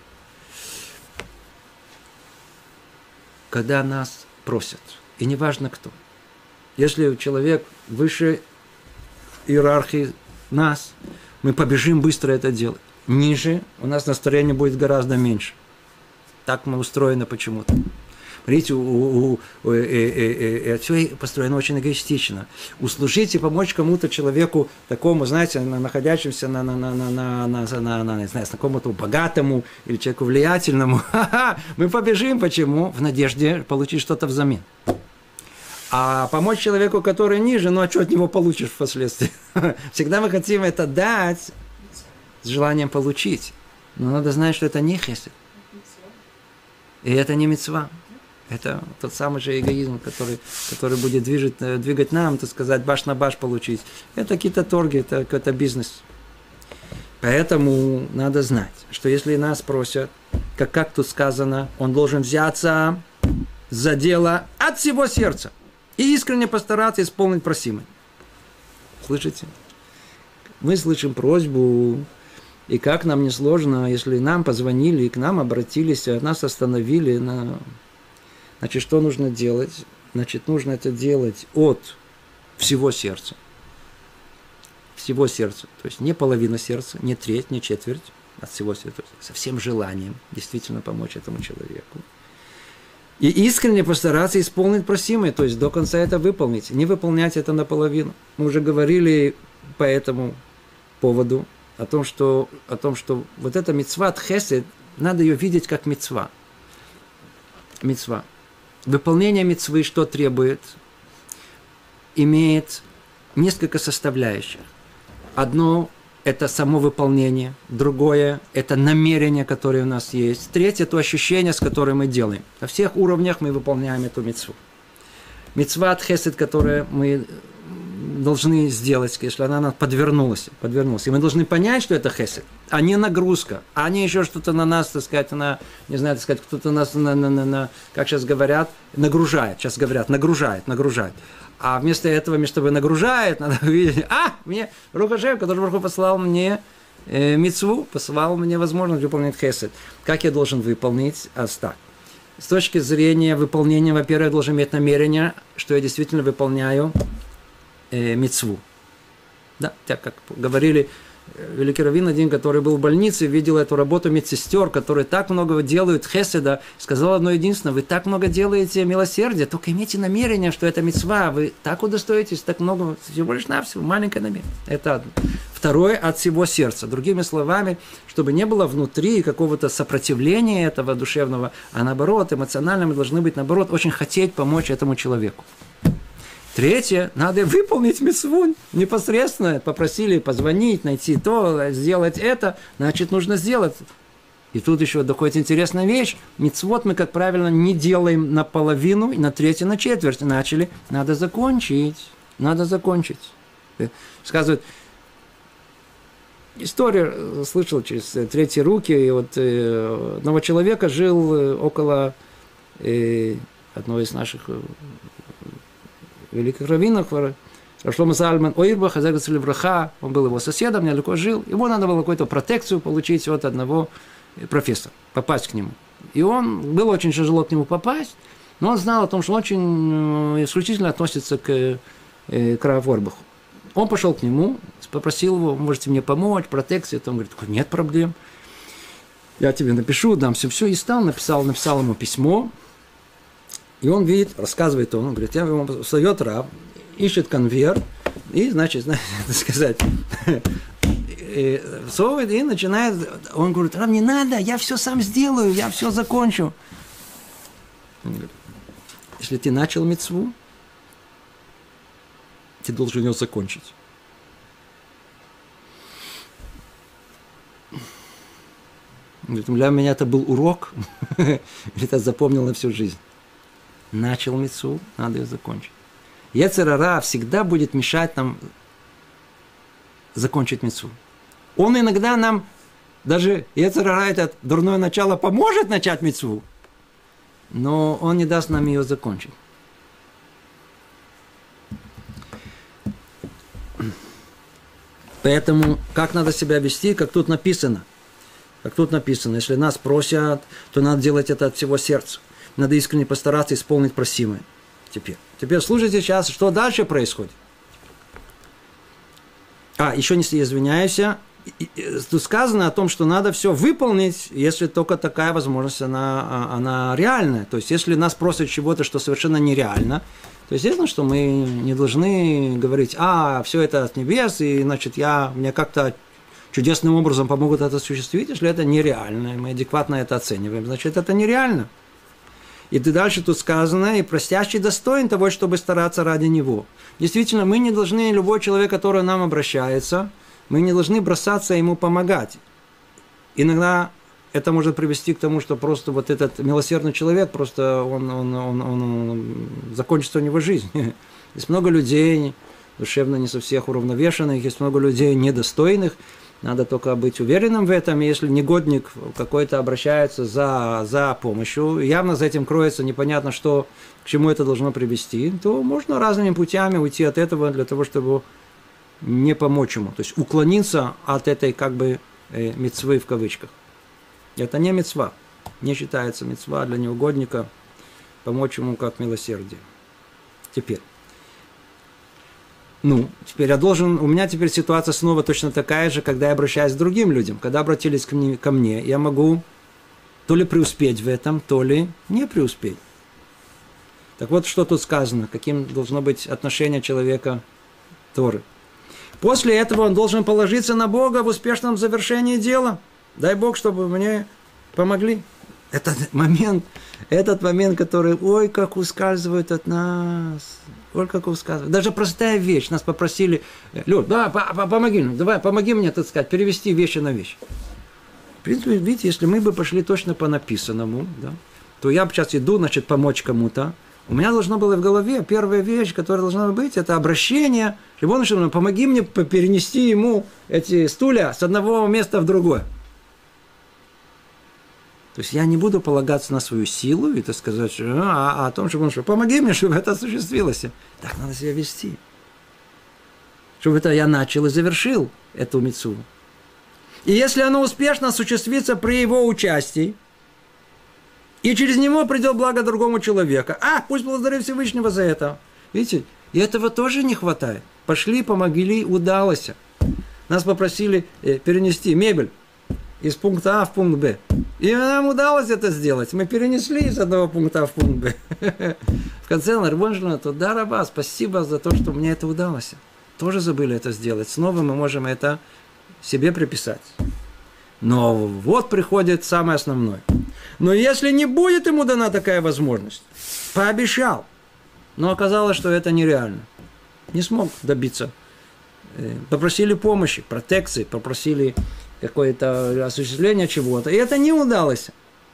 Speaker 1: Когда нас просят, и неважно кто. Если человек выше иерархии нас, мы побежим быстро это делать. Ниже у нас настроение будет гораздо меньше. Так мы устроены почему-то. Видите, у, у, у, э, э, э, все построено очень эгоистично. Услужить и помочь кому-то, человеку такому, знаете, находящемуся на, на, на, на, на, на, на, на не знаю, какому-то богатому или человеку влиятельному. Ха-ха, мы побежим. Почему? В надежде получить что-то взамен. А помочь человеку, который ниже, ну а что от него получишь впоследствии? Всегда мы хотим это дать с желанием получить. Но надо знать, что это не хесед. И это не мицва. Это тот самый же эгоизм, который, который будет движет, двигать нам, так сказать, баш на баш получить. Это какие-то торги, это какой-то бизнес. Поэтому надо знать, что если нас просят, как, как тут сказано, он должен взяться за дело от всего сердца и искренне постараться исполнить просимое. Слышите? Мы слышим просьбу, и как нам несложно, если нам позвонили, к нам обратились, а нас остановили на... Значит, что нужно делать? Значит, нужно это делать от всего сердца. Всего сердца. То есть не половина сердца, не треть, не четверть, от всего сердца. Со всем желанием действительно помочь этому человеку. И искренне постараться исполнить просимое, то есть до конца это выполнить. Не выполнять это наполовину. Мы уже говорили по этому поводу о том, что, о том, что вот эта мицва хесед, надо ее видеть как мицва. Мицва. Выполнение мицвы что требует? Имеет несколько составляющих. Одно – это само выполнение. Другое – это намерение, которое у нас есть. Третье – это ощущение, с которым мы делаем. На всех уровнях мы выполняем эту мицву. Мицва от хесед, которую мы должны сделать, если она нам подвернулась, подвернулась. И мы должны понять, что это хесед, а не нагрузка, а не еще что-то на нас, так сказать, на, не знаю, так сказать, кто-то нас, на, на, на, на, как сейчас говорят, нагружает. Сейчас говорят, нагружает, нагружает. А вместо этого, вместо того, нагружает, надо увидеть, а, мне, Рух Ашем, который Бог послал мне э, мицву, послал мне возможность выполнить хесед. Как я должен выполнить? А так. С точки зрения выполнения, во-первых, я должен иметь намерение, что я действительно выполняю э, мицву. Да, так как говорили, великий раввин один, который был в больнице, видел эту работу медсестер, которые так много делают хеседа, сказал одно единственное: вы так много делаете милосердия, только имейте намерение, что это мицва, вы так удостоитесь, так много, всего лишь навсего, маленькое намерение. Это одно. Второе, от всего сердца. Другими словами, чтобы не было внутри какого-то сопротивления этого душевного, а наоборот, эмоционально мы должны быть, наоборот, очень хотеть помочь этому человеку. Третье, надо выполнить мицву непосредственно. Попросили позвонить, найти то, сделать это, значит, нужно сделать. И тут еще доходит интересная вещь. Мицвот мы, как правило, не делаем наполовину, и на третью, на четверть. Начали, надо закончить. Надо закончить. Сказывают, история, слышал через третьи руки, и вот э, одного человека жил около э, одного из наших великих раввинов, Шломо Залман Ойрбах, Хазар Браха, он был его соседом, недалеко жил, ему надо было какую-то протекцию получить от одного профессора, попасть к нему. И он, было очень тяжело к нему попасть, но он знал о том, что он очень исключительно относится к, к Рав Ойрбаху. Он пошел к нему, попросил его: можете мне помочь, протекция. Он говорит: нет проблем, я тебе напишу, дам все-все. И стал, написал, написал ему письмо. И он видит, рассказывает он, он говорит: я ему встает Рав, ищет конверт, и, значит, знаете, сказать, всовывает и начинает, он говорит: Рав, не надо, я все сам сделаю, я все закончу. Он говорит: если ты начал мицву, ты должен ее закончить. Говорит: для меня это был урок, это запомнил на всю жизнь. Начал мицву, надо ее закончить. Йецер ара всегда будет мешать нам закончить мицву. Он иногда нам, даже Йецер ара, это дурное начало, поможет начать мицву, но он не даст нам ее закончить. Поэтому как надо себя вести, как тут написано. Как тут написано, если нас просят, то надо делать это от всего сердца. Надо искренне постараться исполнить просимое. Теперь. Теперь слушайте сейчас, что дальше происходит. А, еще не извиняюсь. Тут сказано о том, что надо все выполнить, если только такая возможность, она, она реальная. То есть, если нас просят чего-то, что совершенно нереально, то естественно, что мы не должны говорить: а, все это от небес, и, значит, я, мне как-то чудесным образом помогут это осуществить, если это нереально, мы адекватно это оцениваем, значит, это нереально. И дальше тут сказано: и простящий достоин того, чтобы стараться ради него. Действительно, мы не должны, любой человек, который к нам обращается, мы не должны бросаться ему помогать. Иногда это может привести к тому, что просто вот этот милосердный человек, просто он, он, он, он, он закончится у него жизнь. Есть много людей, душевно не со всех уравновешенных, есть много людей недостойных. Надо только быть уверенным в этом. Если негодник какой-то обращается за, за помощью, явно за этим кроется непонятно, что, к чему это должно привести, то можно разными путями уйти от этого для того, чтобы не помочь ему. То есть уклониться от этой как бы э, мицвы в кавычках. Это не мицва. Не считается мицва для неугодника помочь ему как милосердие. Теперь. Ну, теперь я должен, у меня теперь ситуация снова точно такая же, когда я обращаюсь к другим людям. Когда обратились ко мне, ко мне, я могу то ли преуспеть в этом, то ли не преуспеть. Так вот, что тут сказано, каким должно быть отношение человека Торы. После этого он должен положиться на Бога в успешном завершении дела. Дай Бог, чтобы мне помогли. Этот момент, этот момент, который, ой, как ускальзывает от нас. Ой, как ускальзывает. Даже простая вещь. Нас попросили: Люд, да, помоги мне, давай, помоги мне, так сказать, перевести вещи на вещи. В принципе, видите, если мы бы пошли точно по написанному, да, то я сейчас иду, значит, помочь кому-то. У меня должно было в голове первая вещь, которая должна быть, это обращение. Ребенок, помоги мне перенести ему эти стулья с одного места в другое. То есть я не буду полагаться на свою силу и так сказать, что, а, а о том, чтобы он что, помоги мне, чтобы это осуществилось. Так надо себя вести. Чтобы это я начал и завершил эту мицву. И если оно успешно осуществится при его участии, и через него придет благо другому человеку, а, пусть благодарит Всевышнего за это. Видите, и этого тоже не хватает. Пошли, помогли, удалось. Нас попросили перенести мебель из пункта А в пункт Б. И нам удалось это сделать. Мы перенесли из одного пункта А в пункт Б. В конце Нарбонжина, то да, раба, спасибо за то, что мне это удалось. Тоже забыли это сделать. Снова мы можем это себе приписать. Но вот приходит самое основное. Но если не будет ему дана такая возможность, пообещал, но оказалось, что это нереально. Не смог добиться. Попросили помощи, протекции, попросили какое-то осуществление чего-то, и это не удалось.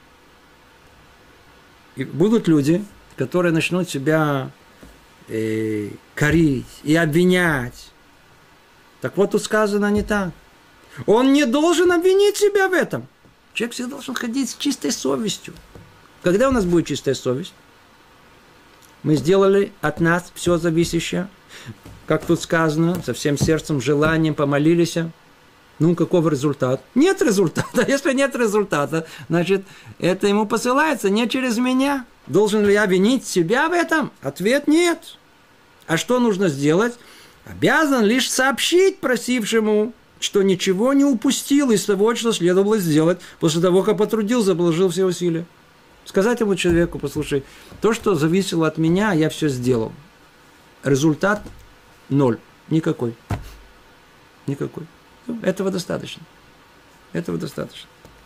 Speaker 1: И будут люди, которые начнут себя э, корить и обвинять. Так вот, тут сказано не так. Он не должен обвинить себя в этом. Человек всегда должен ходить с чистой совестью. Когда у нас будет чистая совесть? Мы сделали от нас все зависящее. Как тут сказано, со всем сердцем, желанием помолились. Ну, каков результат? Нет результата. Если нет результата, значит, это ему посылается не через меня. Должен ли я винить себя в этом? Ответ нет. А что нужно сделать? Обязан лишь сообщить просившему, что ничего не упустил из того, что следовало сделать после того, как потрудился, положил все усилия. Сказать ему человеку, послушай, то, что зависело от меня, я все сделал. Результат ноль. Никакой. Никакой. Этого достаточно. Этого достаточно.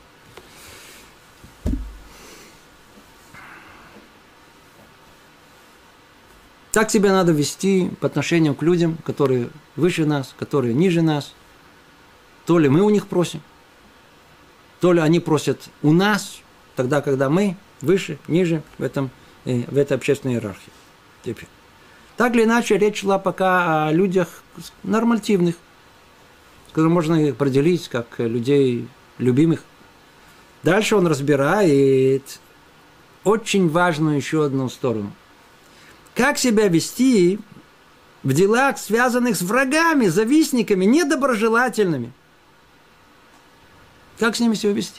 Speaker 1: Так себя надо вести по отношению к людям, которые выше нас, которые ниже нас. То ли мы у них просим, то ли они просят у нас, тогда, когда мы выше, ниже в, этом, в этой общественной иерархии. Теперь. Так или иначе, речь шла пока о людях нормативных, которые можно их определить как людей любимых. Дальше он разбирает очень важную еще одну сторону. Как себя вести в делах, связанных с врагами, завистниками, недоброжелательными. Как с ними себя вести?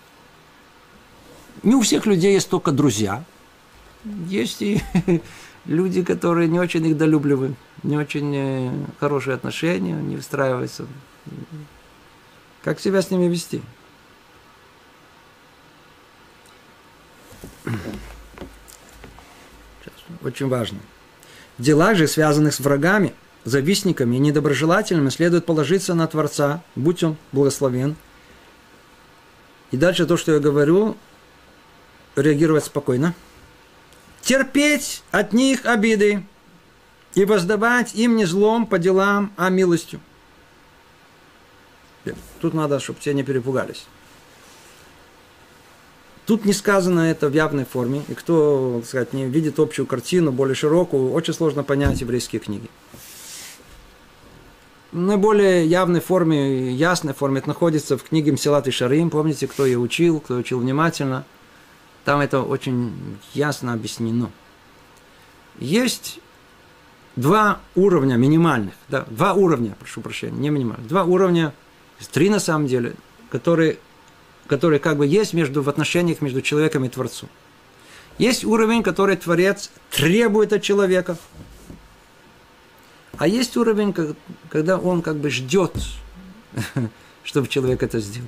Speaker 1: Не у всех людей есть только друзья. Есть и люди, которые не очень их долюбливают, не очень хорошие отношения, не выстраиваются. Как себя с ними вести? Очень важно. В делах же, связанных с врагами, завистниками и недоброжелателями, следует положиться на Творца, будь он благословен. И дальше то, что я говорю, реагировать спокойно. Терпеть от них обиды и воздавать им не злом по делам, а милостью. Тут надо, чтобы все не перепугались. Тут не сказано это в явной форме, и кто, так сказать, не видит общую картину, более широкую, очень сложно понять еврейские книги. В наиболее явной форме, ясной форме это находится в книге Мсилат Ишарим. Помните, кто ее учил, кто учил внимательно. Там это очень ясно объяснено. Есть два уровня минимальных, да, два уровня, прошу прощения, не минимальных, два уровня, три на самом деле, которые, которые как бы есть между, в отношениях между человеком и Творцом. Есть уровень, который Творец требует от человека, а есть уровень, когда он как бы ждет, чтобы человек это сделал.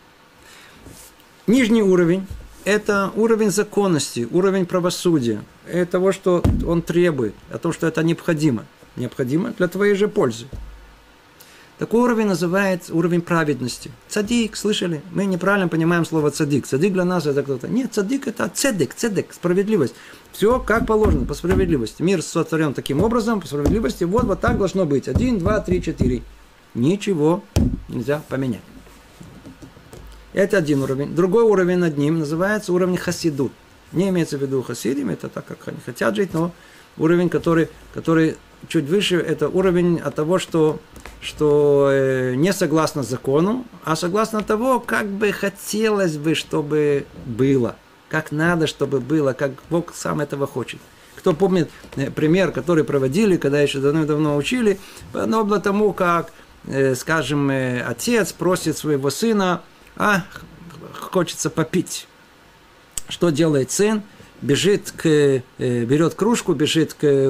Speaker 1: Нижний уровень – это уровень законности, уровень правосудия, это того, что он требует, о том, что это необходимо. Необходимо для твоей же пользы. Такой уровень называется уровень праведности. Цадик, слышали? Мы неправильно понимаем слово цадик. Цадик для нас это кто-то. Нет, цадик это цедек, цедек, справедливость. Все как положено, по справедливости. Мир сотворен таким образом, по справедливости. Вот, вот так должно быть. Один, два, три, четыре. Ничего нельзя поменять. Это один уровень. Другой уровень над ним называется уровень хасидут. Не имеется в виду хасидим, это так, как они хотят жить, но уровень, который, который чуть выше, это уровень от того, что, что э, не согласно закону, а согласно того, как бы хотелось бы, чтобы было, как надо, чтобы было, как Бог сам этого хочет. Кто помнит э, пример, который проводили, когда еще давно-давно учили, подобно тому, как, э, скажем, э, отец просит своего сына, а хочется попить. Что делает сын? Бежит к, э, берет кружку, бежит к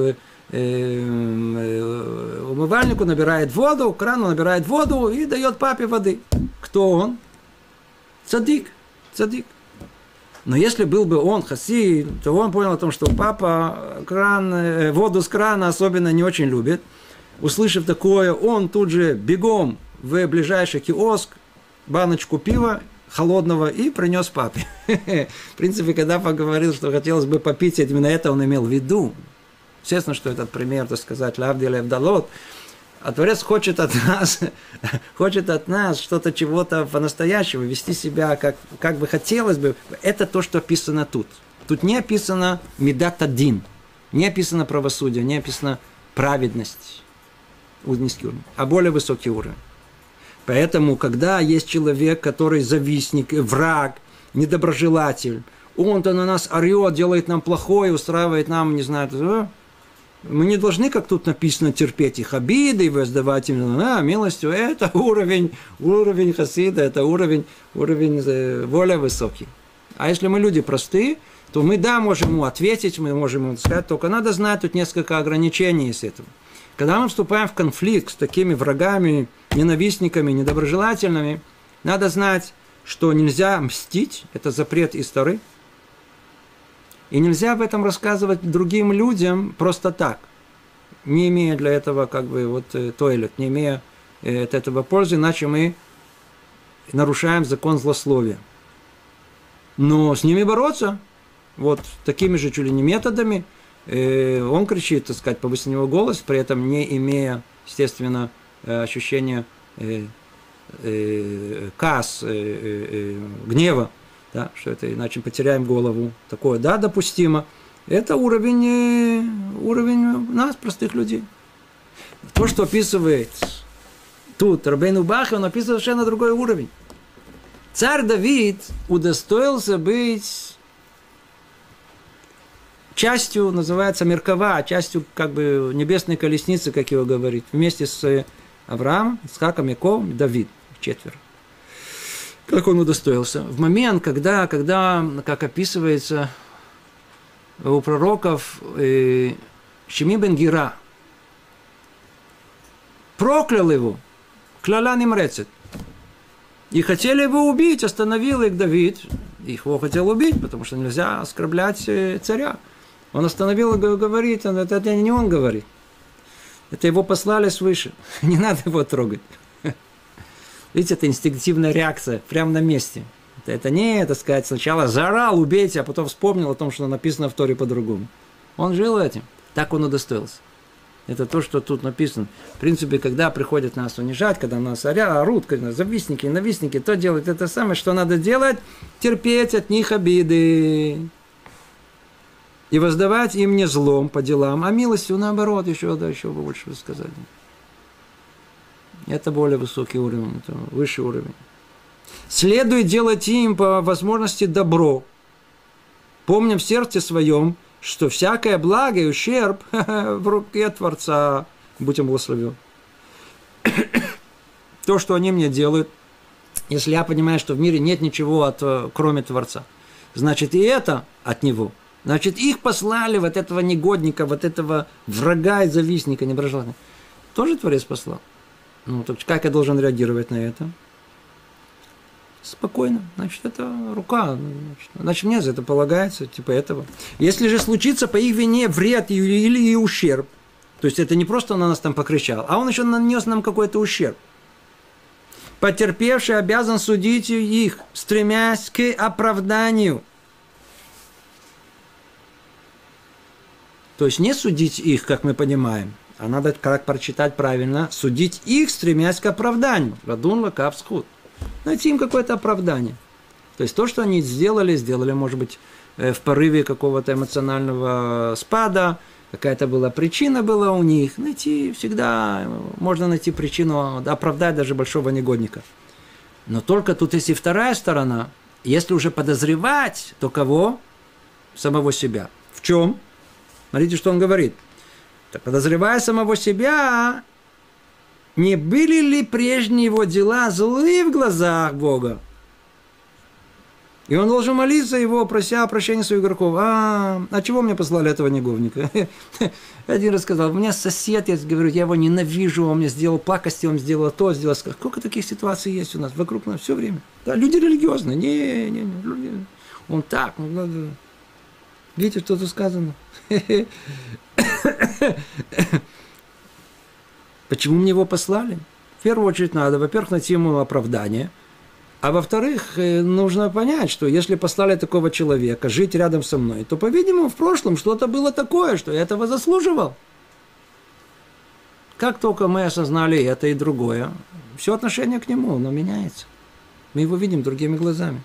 Speaker 1: умывальнику, набирает воду, к крану набирает воду и дает папе воды. Кто он? Цадик. Цадик. Но если был бы он хасид, то он понял о том, что папа кран, воду с крана особенно не очень любит. Услышав такое, он тут же бегом в ближайший киоск баночку пива холодного и принес папе. В принципе, когда поговорил, что хотелось бы попить, именно это он имел в виду. Естественно, что этот пример, так сказать, лавдиль авдалот. А Творец хочет от нас, хочет от нас что-то, чего-то по-настоящему, вести себя, как, как бы хотелось бы. Это то, что описано тут. Тут не описано медат адин, не описано правосудие, не описано праведность, низкий уровень, а более высокий уровень. Поэтому, когда есть человек, который завистник, враг, недоброжелатель, он-то на нас орет, делает нам плохое, устраивает нам, не знаю, мы не должны, как тут написано, терпеть их обиды и воздавать им а, милостью. Это уровень, уровень хасида, это уровень, уровень э, более высокий. А если мы люди простые, то мы, да, можем ему ответить, мы можем ему сказать, только надо знать, тут несколько ограничений из этого. Когда мы вступаем в конфликт с такими врагами, ненавистниками, недоброжелательными, надо знать, что нельзя мстить, это запрет из Торы. И нельзя об этом рассказывать другим людям просто так, не имея для этого как бы вот тойлет, не имея от этого пользы, иначе мы нарушаем закон злословия. Но с ними бороться вот такими же чуть ли не методами. Он кричит, так сказать, повысил его голос, при этом не имея, естественно, ощущения каас, гнева. Да, что это, иначе потеряем голову. Такое, да, допустимо. Это уровень, уровень нас, простых людей. То, что описывает тут Рабейну Бахья, он описывает совершенно другой уровень. Царь Давид удостоился быть частью, называется, Меркава, частью как бы небесной колесницы, как его говорит, вместе с Авраамом, Ицхаком, Яковом, Давид, четверо. Как он удостоился? В момент, когда, когда как описывается у пророков, э, Шими бен Гира проклял его, кляла немрецет. И хотели его убить, остановил их Давид. Их его хотел убить, потому что нельзя оскорблять царя. Он остановил и говорит, это, это не он говорит. Это его послали свыше. Не надо его трогать. Видите, это инстинктивная реакция, прямо на месте. Это, это не, так сказать, сначала заорал, убейте, а потом вспомнил о том, что написано в Торе по-другому. Он жил этим, так он удостоился. Это то, что тут написано. В принципе, когда приходят нас унижать, когда нас орут, когда завистники, ненавистники, то делают это самое, что надо делать, терпеть от них обиды. И воздавать им не злом по делам, а милостью, наоборот, еще, да, еще больше сказать. Это более высокий уровень, это высший уровень. Следует делать им по возможности добро. Помним в сердце своем, что всякое благо и ущерб в руке Творца. Будь им благословен. То, что они мне делают, если я понимаю, что в мире нет ничего, от, кроме Творца, значит, и это от Него. Значит, их послали, вот этого негодника, вот этого врага и завистника, неброжелательного. Тоже Творец послал. Ну, так как я должен реагировать на это? Спокойно. Значит, это рука. Значит, значит, мне за это полагается, типа этого. Если же случится по их вине вред или, или ущерб, то есть это не просто он на нас там покричал, а он еще нанес нам какой-то ущерб. Потерпевший обязан судить их, стремясь к оправданию. То есть не судить их, как мы понимаем, а надо, как прочитать правильно, судить их, стремясь к оправданию. Радун лакав схуд. Найти им какое-то оправдание. То есть то, что они сделали, сделали, может быть, в порыве какого-то эмоционального спада, какая-то была причина была у них. Найти всегда, можно найти причину, оправдать даже большого негодника. Но только тут есть и вторая сторона. Если уже подозревать, то кого? Самого себя. В чем? Смотрите, что он говорит. Так, подозревая самого себя, не были ли прежние его дела злые в глазах Бога? И он должен молиться его, прося прощения своих грехов. А, а чего мне послали этого негодника? Один раз сказал, у меня сосед, я говорю, я его ненавижу, он мне сделал пакости, он сделал то, сделал... Сколько таких ситуаций есть у нас вокруг нас все время? Да, люди религиозные. Не, не, не, люди... Он так, он... Видите, что тут сказано? Почему мне его послали? В первую очередь надо, во-первых, найти ему оправдание. А во-вторых, нужно понять, что если послали такого человека жить рядом со мной, то, по-видимому, в прошлом что-то было такое, что я этого заслуживал. Как только мы осознали это и другое, все отношение к нему, оно меняется. Мы его видим другими глазами.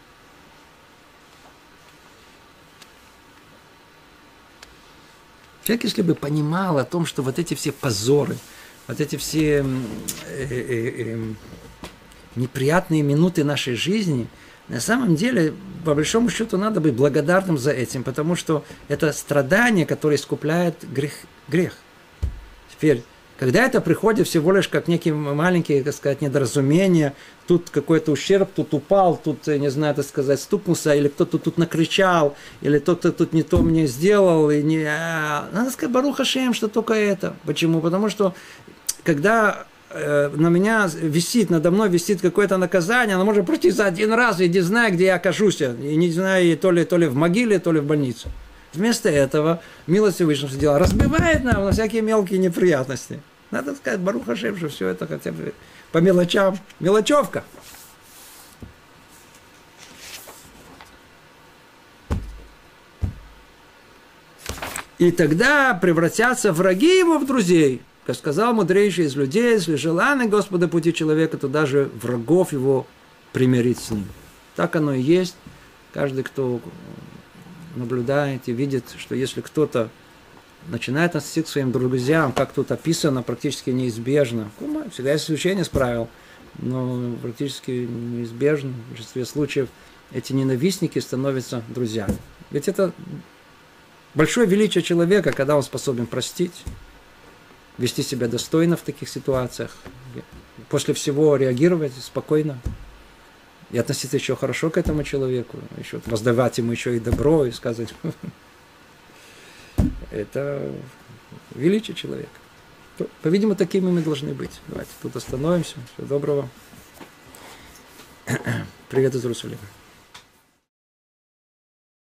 Speaker 1: Человек, если бы понимал о том, что вот эти все позоры, вот эти все... Э, э, э, неприятные минуты нашей жизни, на самом деле, по большому счету, надо быть благодарным за этим, потому что это страдание, которое искупляет грех. грех. Теперь, когда это приходит всего лишь как некие маленькие, так сказать, недоразумения, тут какой-то ущерб, тут упал, тут, не знаю, так сказать, стукнулся, или кто-то тут накричал, или кто-то тут не то мне сделал, и не... Надо сказать, Барух Ашем, что только это. Почему? Потому что, когда... на меня висит, надо мной висит какое-то наказание, оно может пройти за один раз, и не знаю, где я окажусь, и не знаю, то ли, то ли в могиле, то ли в больнице. Вместо этого милость Всевышнего сделала, разбивает нам на всякие мелкие неприятности. Надо сказать, Барух Ашем, что все это хотя бы по мелочам. Мелочевка. И тогда превратятся враги его в друзей. Как сказал мудрейший из людей, если желание Господа пути человека, то даже врагов его примирить с ним. Так оно и есть. Каждый, кто наблюдает и видит, что если кто-то начинает относиться к своим друзьям, как тут описано, практически неизбежно. Всегда есть исключение с правил, но практически неизбежно. В большинстве случаев эти ненавистники становятся друзьями. Ведь это большое величие человека, когда он способен простить, вести себя достойно в таких ситуациях, после всего реагировать спокойно и относиться еще хорошо к этому человеку, еще воздавать ему еще и добро, и сказать, это величие человека. По-видимому, такими мы должны быть. Давайте тут остановимся. Всего доброго. Привет из Иерусалима.